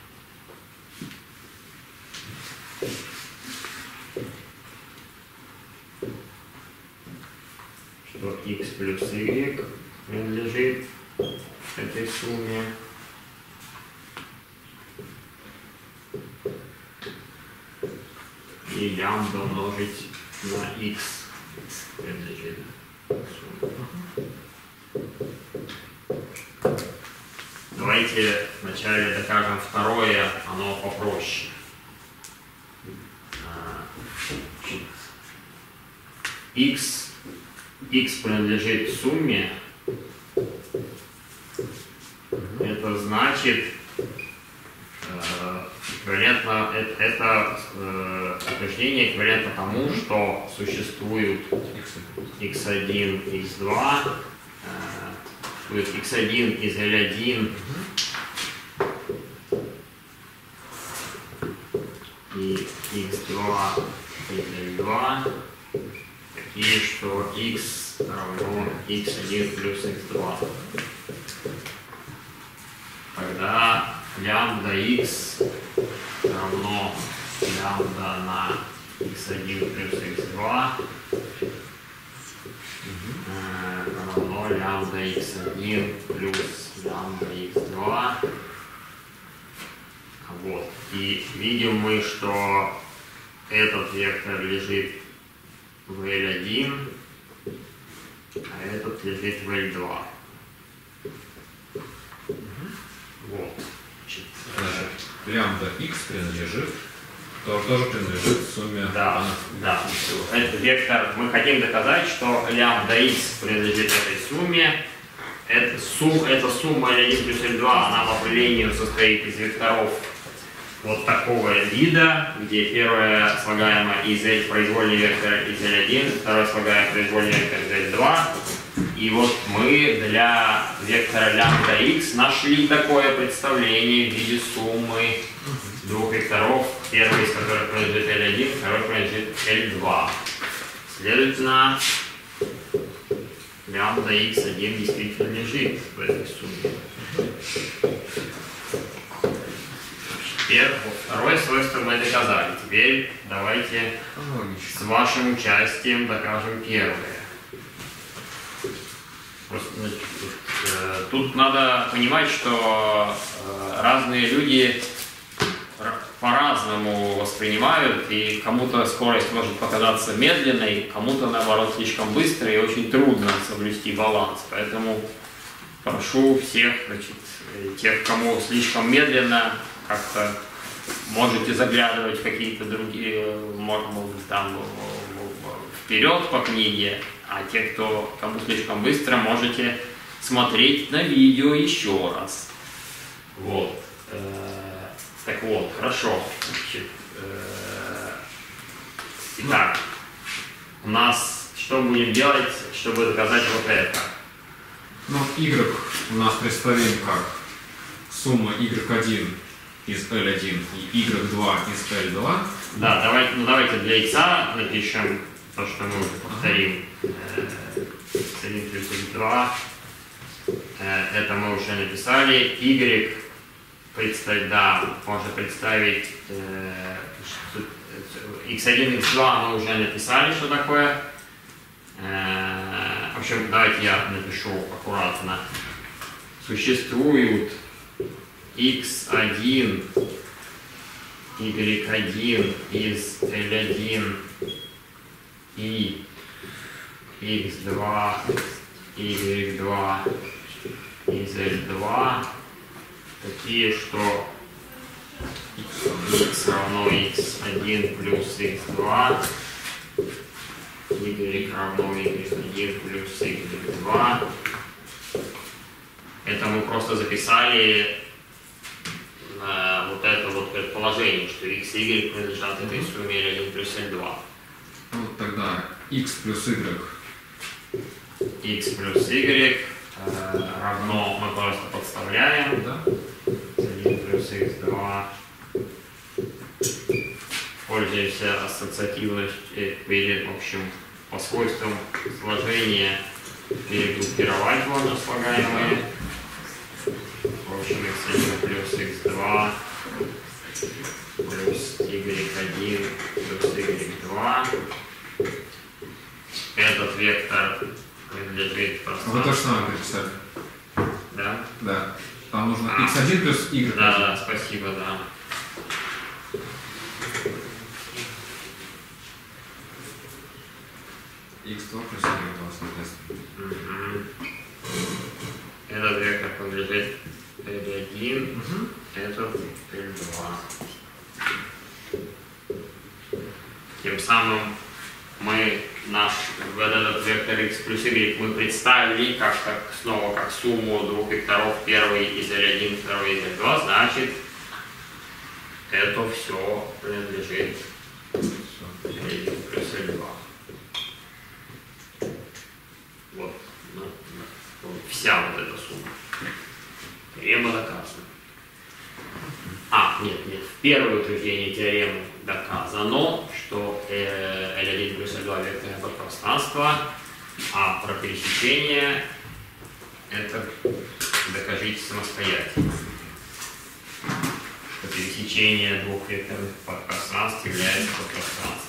что x плюс y принадлежит этой сумме. и лямбда умножить на x принадлежит сумме. Давайте вначале докажем второе, оно попроще. X принадлежит сумме. Это значит, эквивалентно, это утверждение эквивалентно тому, что существует x1, x2, существует x1 из L1 и x2 из L2, такие, что x равно x1 плюс x2. Когда лямбда x равно лямбда на x1 плюс x2 равно лямбда x1 плюс лямбда x2. Вот. И видим мы, что этот вектор лежит в L1, а этот лежит в L2. Вот. Лямбда x принадлежит, тоже принадлежит сумме. Да, да. Этот вектор, мы хотим доказать, что лямбда x принадлежит этой сумме. Эта сумма L1 плюс L2, она по определению состоит из векторов вот такого вида, где первое слагаемое из L произвольный вектор из L1, второе слагаемое произвольный вектор из L2. И вот мы для вектора лямбда x нашли такое представление в виде суммы двух векторов, первый из которых принадлежит L1, второй принадлежит L2. Следовательно, лямбда x1 действительно лежит в этой сумме. Теперь второе свойство мы доказали. Теперь давайте с вашим участием докажем первое. Тут надо понимать, что разные люди по-разному воспринимают, и кому-то скорость может показаться медленной, кому-то наоборот слишком быстрой, и очень трудно соблюсти баланс. Поэтому прошу всех, тех, кому слишком медленно, как-то можете заглядывать в какие-то другие, может, там вперед по книге, а те, кому слишком быстро, можете смотреть на видео еще раз. Вот. Так вот, хорошо. Значит, итак, у нас что будем делать, чтобы доказать вот это? Ну, y у нас представим как сумма y1 из L1 и y2 из L2. Да, давайте для x напишем то, что мы уже повторим. x1 плюс x2. Это мы уже написали. Y представить, да, можно представить x1, x2 мы уже написали, что такое. В общем, давайте я напишу аккуратно. Существуют x1, y1 из L1 и x2, y2 из L2 такие, что x равно x1 плюс x2, y равно y1 плюс y2. Это мы просто записали вот это вот предположение, что x и y принадлежат этой сумме L1 плюс L2. Вот тогда x плюс y. X плюс y равно, мы просто подставляем, Да? 1 плюс x2. Пользуемся ассоциативностью, или, в общем, по свойствам сложения перегруппировать можно слагаемые. В общем, x1 плюс x2 плюс y1 плюс y2. Этот вектор принадлежит пространству. Вы то же самое переписали. Да? Да. Там нужно x1 плюс y1. Да, спасибо, да. x2 плюс y2, соответственно. Этот вектор подлежит L1, этот L2. Тем самым мы наш этот вектор x плюс y мы представили снова как сумму двух векторов, первый из L1, второй из L2, значит это все принадлежит L1 плюс L2. Вот, вся вот эта сумма. Теорема доказана. Нет, в первое утверждение теоремы доказано, что L1 плюс L2 векторное подпространство, а про пересечение это докажите самостоятельно. Что пересечение двух векторных подпространств является подпространством.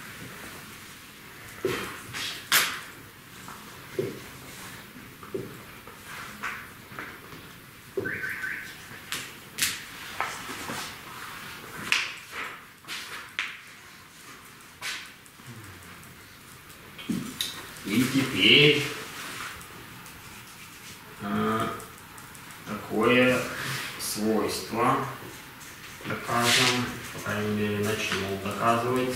И теперь такое свойство докажем, по крайней мере начну доказывать.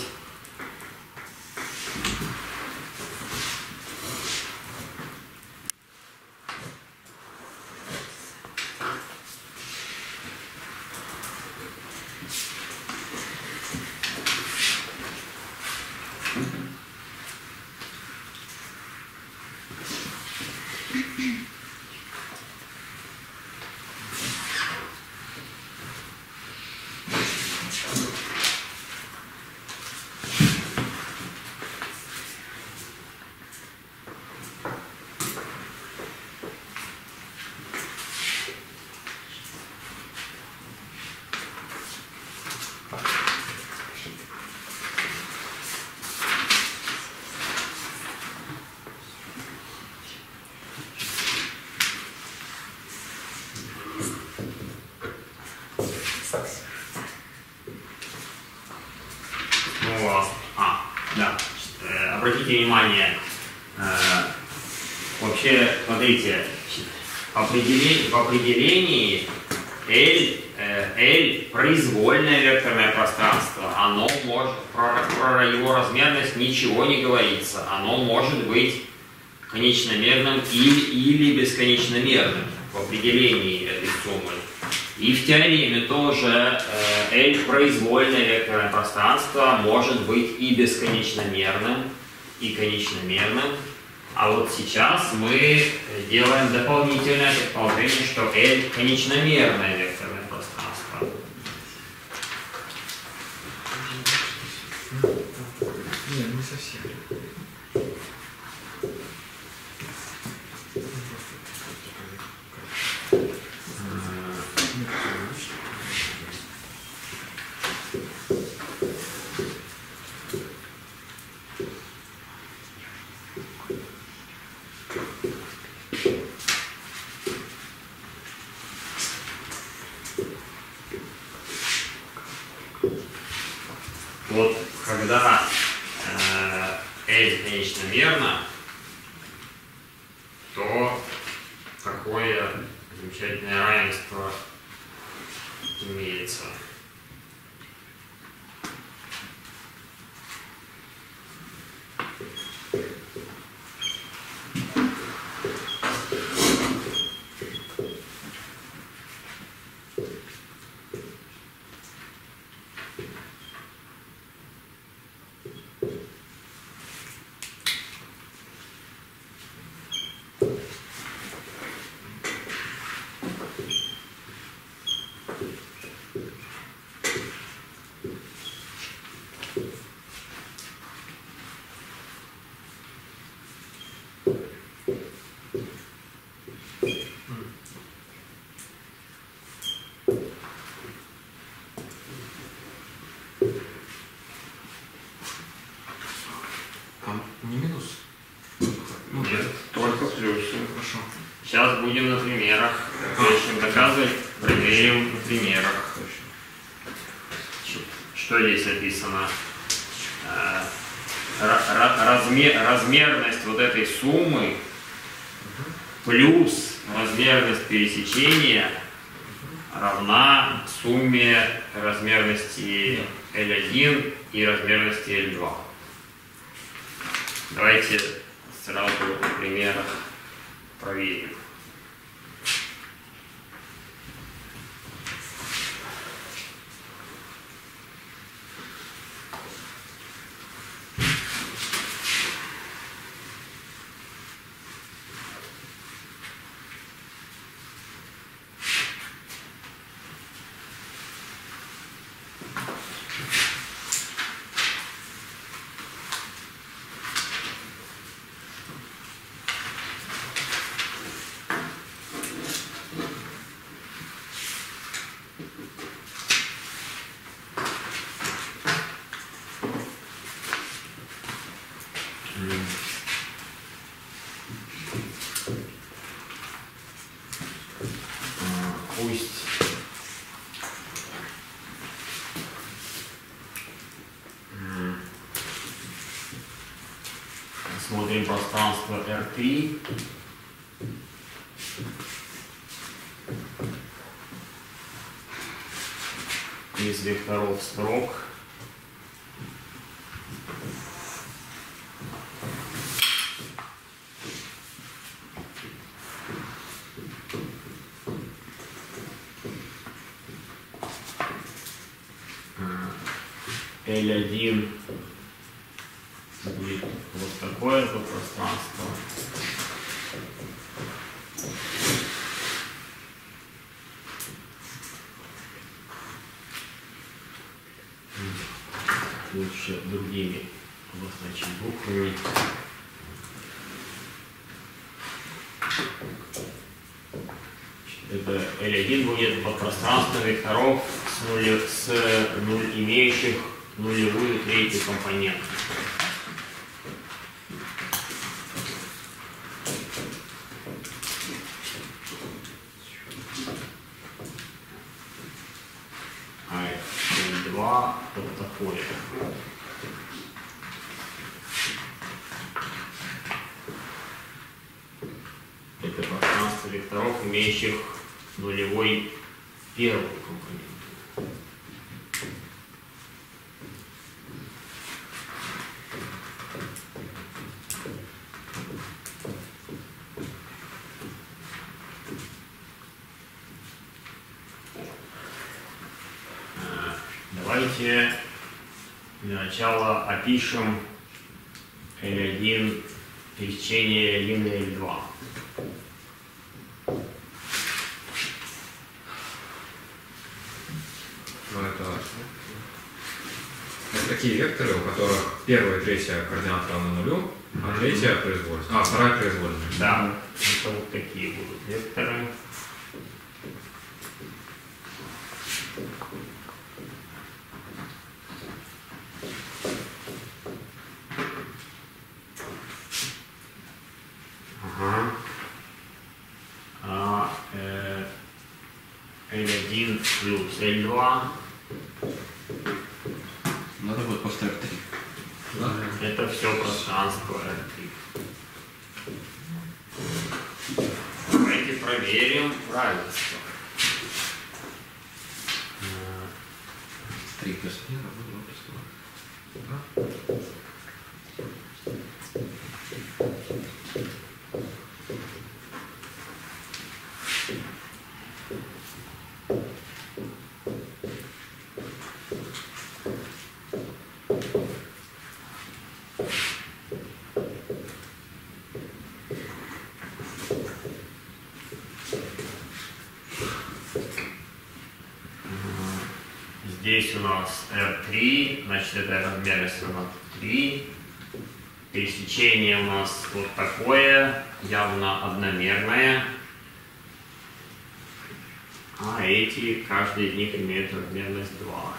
Обратите внимание, вообще, смотрите, в определении L произвольное векторное пространство, оно может, про его размерность ничего не говорится, оно может быть конечномерным или бесконечномерным в определении этой суммы. И в теореме тоже L произвольное векторное пространство может быть и бесконечномерным, и конечномерным. А вот сейчас мы делаем дополнительное предположение, что L конечномерное векторное пространство. Нет, не совсем. Вот когда L конечномерно, то такое замечательное равенство имеется. Не минус? Нет, только плюсы. Хорошо. Сейчас будем на примерах. Начнем доказывать, проверим на примерах. Что здесь написано? размерность вот этой суммы плюс размерность пересечения равна сумме размерности L1 и размерности L2. Давайте сразу на примерах проверим. Пусть смотрим пространство R3. Из векторов строк. L1 будет вот такое вот пространство. Лучше другими обозначить буквами. Это L1 будет подпространство векторов имеющих нулевую третью компоненту. А L2 вот такое. Это пространство векторов, имеющих нулевой первую компоненту. Давайте для начала опишем L1, пересечение L1 и L2. Это такие векторы, у которых первая и третья координата равны нулю, а третья произвольная. А, вторая произвольная. Да, это вот такие будут векторы. L1 плюс L2. Надо будет просто R3. Да? Это все пространство R3. Давайте проверим равенство. 3 плюс 1 равно 2 плюс 2. Здесь у нас R3, значит это размерность равна 3. Пересечение у нас вот такое, явно одномерное. А эти, каждый из них имеет размерность 2.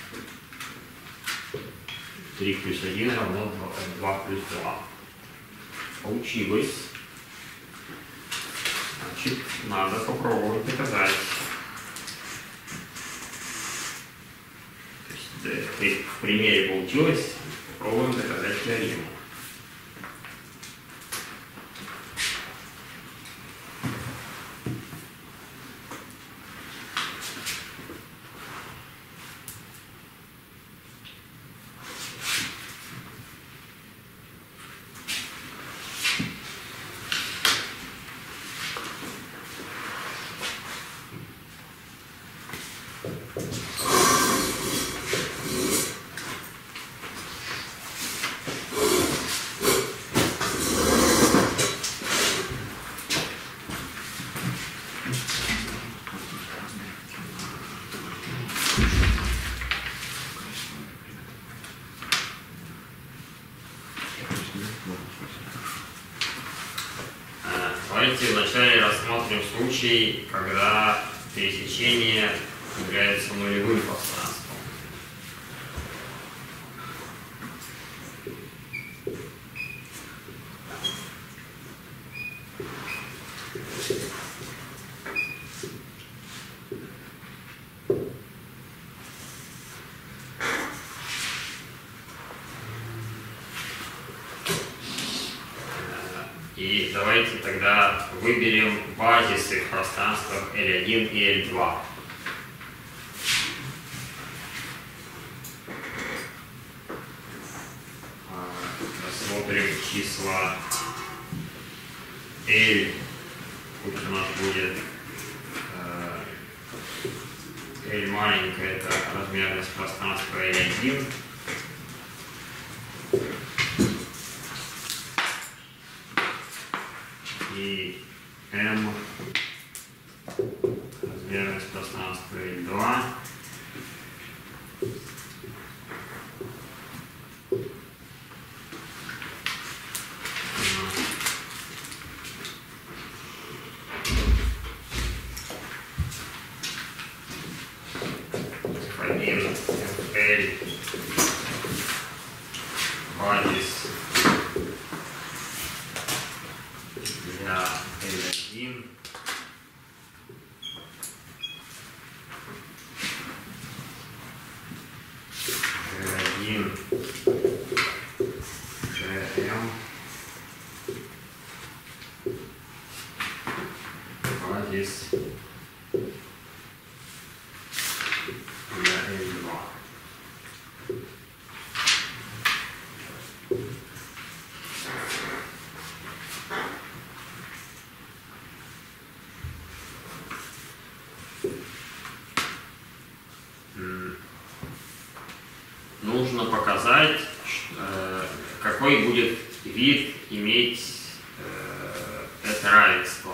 3 плюс 1 равно 2 плюс 2. Получилось. Значит, надо попробовать доказать. То есть в примере получилось, попробуем доказать теорему. Давайте вначале рассмотрим случай, когда пересечение является нулевым пространством. И давайте тогда выберем базисы в пространствах L1 и L2. Рассмотрим числа L, пусть у нас будет L маленькая, это размерность пространства L1. И M размерность пространства L2. F1, FL, базис для L1. L1, GM, базис для L2. Нужно показать, какой будет вид иметь это равенство.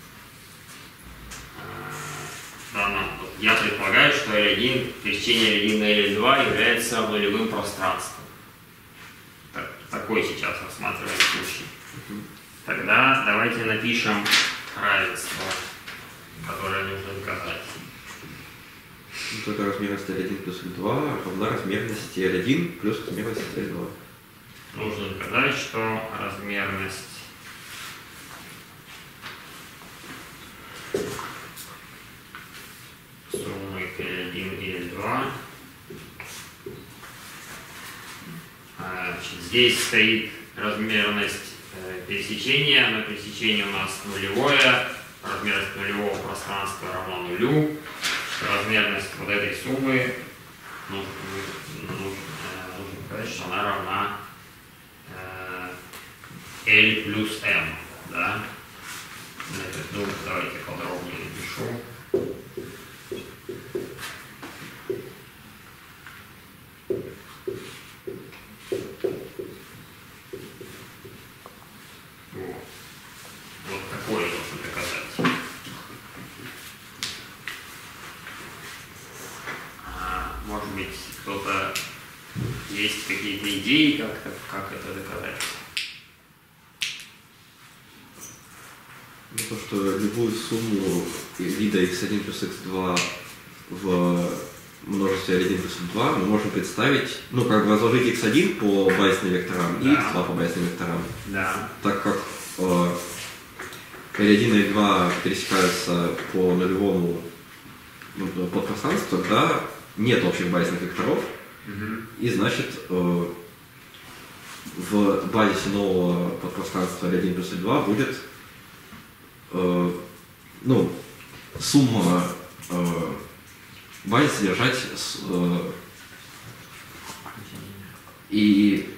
Я предполагаю, что L1, пересечение L1 на L2 является нулевым пространством. Такой сейчас рассматриваем случай. Тогда давайте напишем равенство, которое нужно доказать. Это размерность L1 плюс L2 равна размерности L1 плюс размерность L2. Нужно доказать, что размерность суммы L1 и L2. Здесь стоит размерность пересечения, но пересечение у нас нулевое, размерность нулевого пространства равна нулю. Размерность вот этой суммы, нужно сказать, что она равна L плюс M, да? Ну, давайте подробнее напишу. Вот такое нужно доказать. Может быть, кто-то есть какие-то идеи, как это доказать? То, что любую сумму вида x1 плюс x2 в множестве L1 плюс L2 мы можем представить, ну, как бы разложить x1 по базисным векторам и x2 по базисным векторам. Да. Так как L1 и L2 пересекаются по нулевому подпространству, тогда нет общих базисных векторов, и значит в базисе нового подпространства L1 плюс L2 будет ну, сумма базис содержать и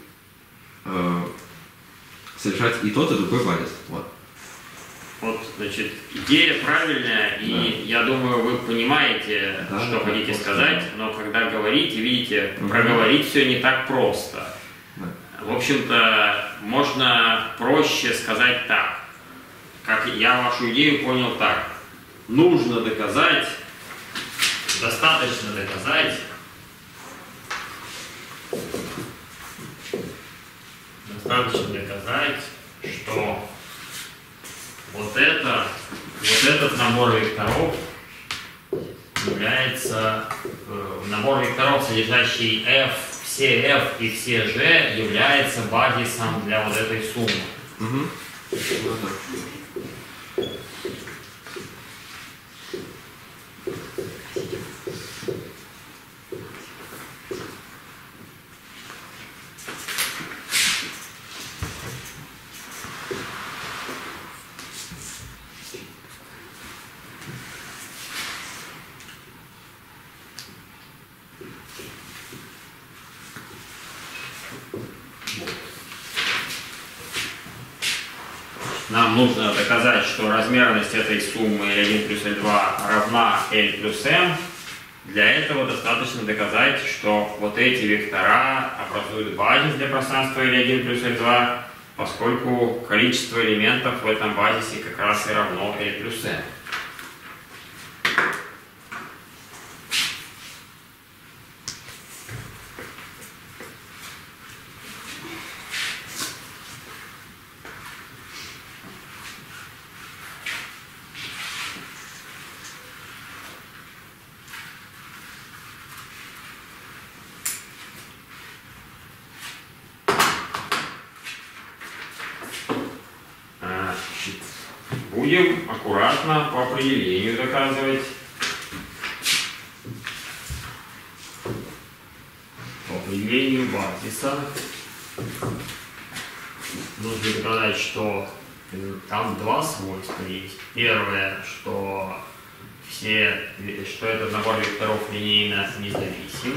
содержать и тот, и другой базис. Вот. Вот, значит, идея правильная, и да. я думаю, вы понимаете, да, что хотите сказать, но когда говорите, видите, угу. проговорить все не так просто. Да. В общем-то, можно проще сказать так, как я вашу идею понял так. Нужно доказать, достаточно доказать, что вот этот набор векторов является, набор векторов, содержащий f, все f и все g, является базисом для вот этой суммы. Угу. Нам нужно доказать, что размерность этой суммы L1 плюс L2 равна L плюс M. Для этого достаточно доказать, что вот эти вектора образуют базис для пространства L1 плюс L2, поскольку количество элементов в этом базисе как раз и равно L плюс M. Будем аккуратно по определению доказывать. По определению базиса нужно доказать, что там два свойства есть. Первое, что этот набор векторов линейно независим.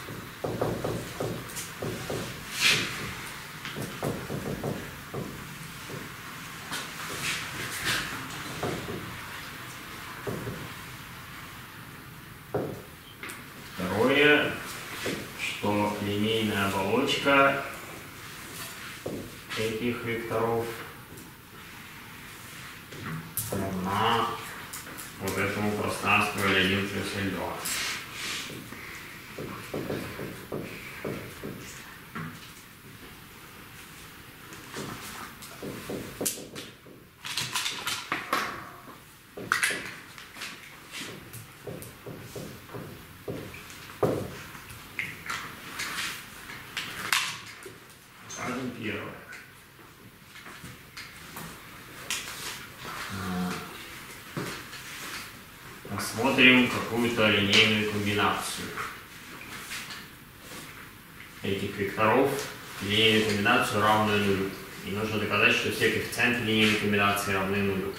Второе, что линейная оболочка этих векторов равна вот этому пространству L1 плюс L2. Первое. Посмотрим какую-то линейную комбинацию этих векторов, линейную комбинацию равную нулю. И нужно доказать, что все коэффициенты линейной комбинации равны нулю.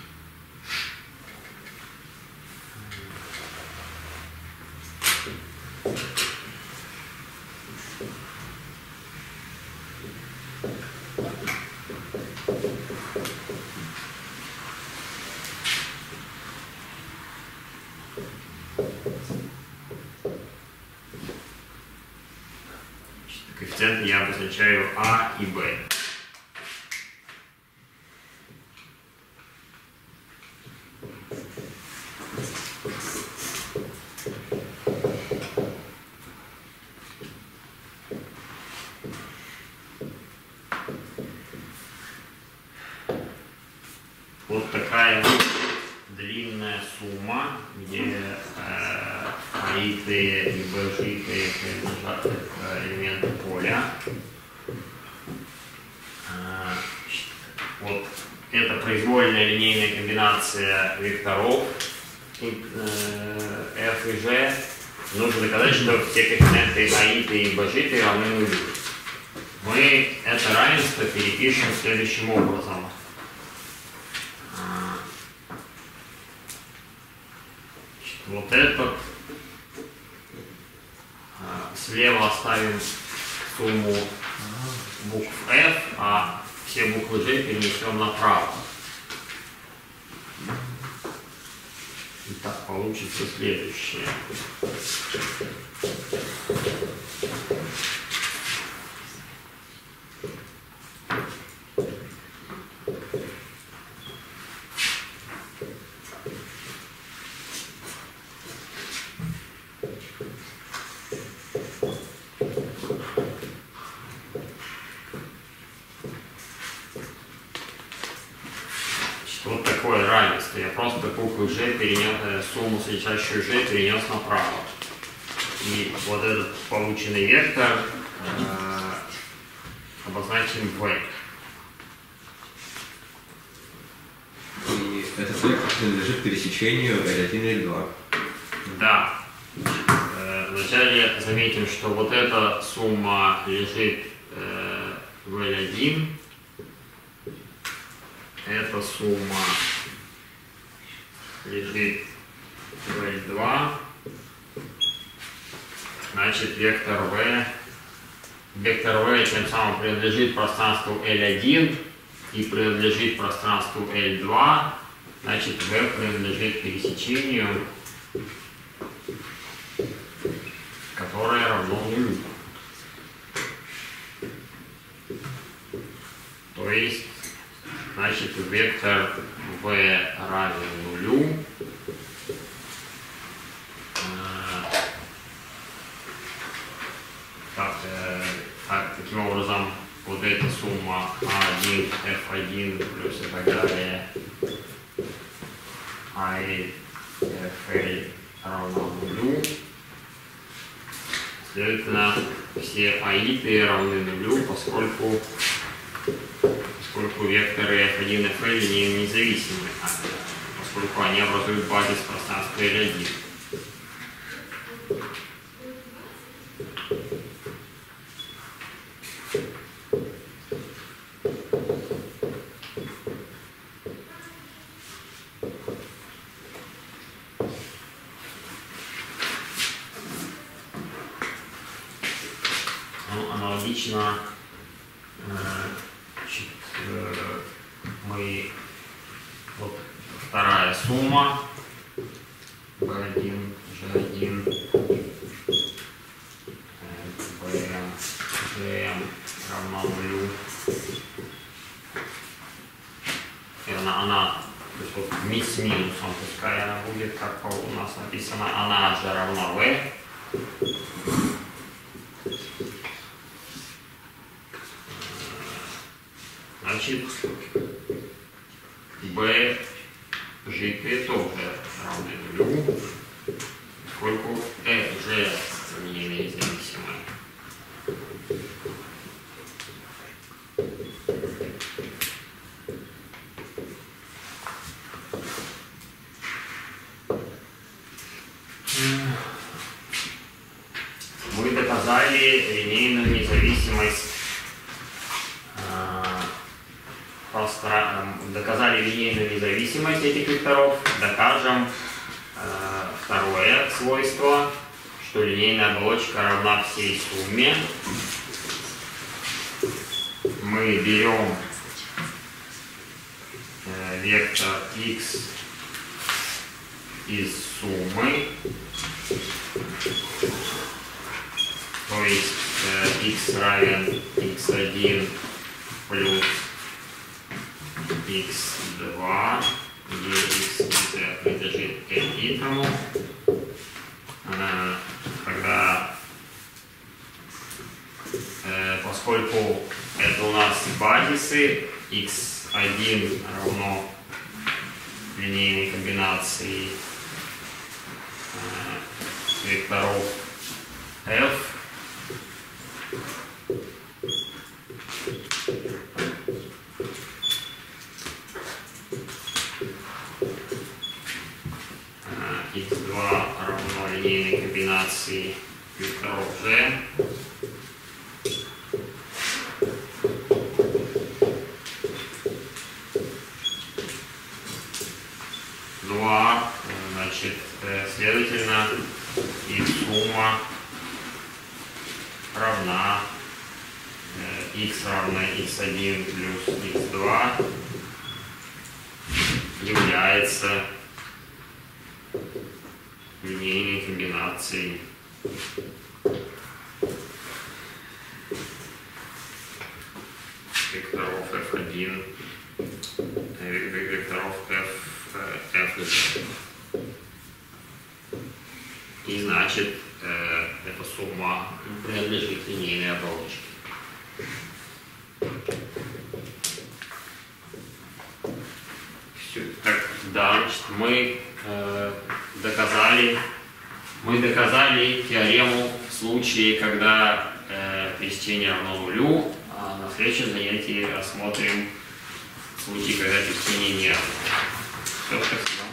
Коэффициенты я обозначаю А и Б. Вот такая длинная сумма, где аитые и бжитые элементы поля. Вот это произвольная линейная комбинация векторов f и g. Нужно доказать, что все коэффициенты аиты и бжитые равны нулю. мы это равенство перепишем следующим образом. Вот этот слева оставим сумму букв F, а все буквы G перенесем направо. Итак, получится следующее. Вот такое равенство. Я просто букву G перенес, сумму, содержащую G, перенес направо. И вот этот полученный вектор обозначим V. И этот вектор принадлежит пересечению L1 и L2. Да. Вначале заметим, что вот эта сумма лежит в L1. Эта сумма лежит в L2. Значит, вектор V тем самым принадлежит пространству L1 и принадлежит пространству L2. Значит, V принадлежит пересечению, которое равно нулю. То есть, значит, вектор V равен нулю. Таким образом, вот эта сумма A1, F1 плюс и так далее, I, FL равно нулю. Следовательно, все аиты равны нулю, поскольку векторы F1 и FL линейно независимы, поскольку они образуют базис пространства L1. Аналогично мы вот вторая сумма B1, G1, BM, GM равна нулю. И она то есть вот с минусом, пускай она будет, как у нас написано, она же равна V. Значит, B жидкое тоже равны нулю, поскольку G линейно независимое. Мы доказали линейную независимость. Доказали линейную независимость этих векторов, докажем второе свойство, что линейная оболочка равна всей сумме. Мы берем вектор x из суммы, то есть x равен x1 плюс x2, где x принадлежит n-итому, когда, поскольку это у нас базисы, x1 равно линейной комбинации векторов f, x2 равно линейной комбинации векторов g, их сумма равна x равно x1 плюс x2 является линейной комбинацией векторов f1, векторов f. И значит, эта сумма принадлежит линейной оболочке. Все. Так, да, значит, мы доказали теорему в случае, когда пересечение равно нулю, а на следующем занятии рассмотрим случай, когда пересечение не равно. Все, спасибо.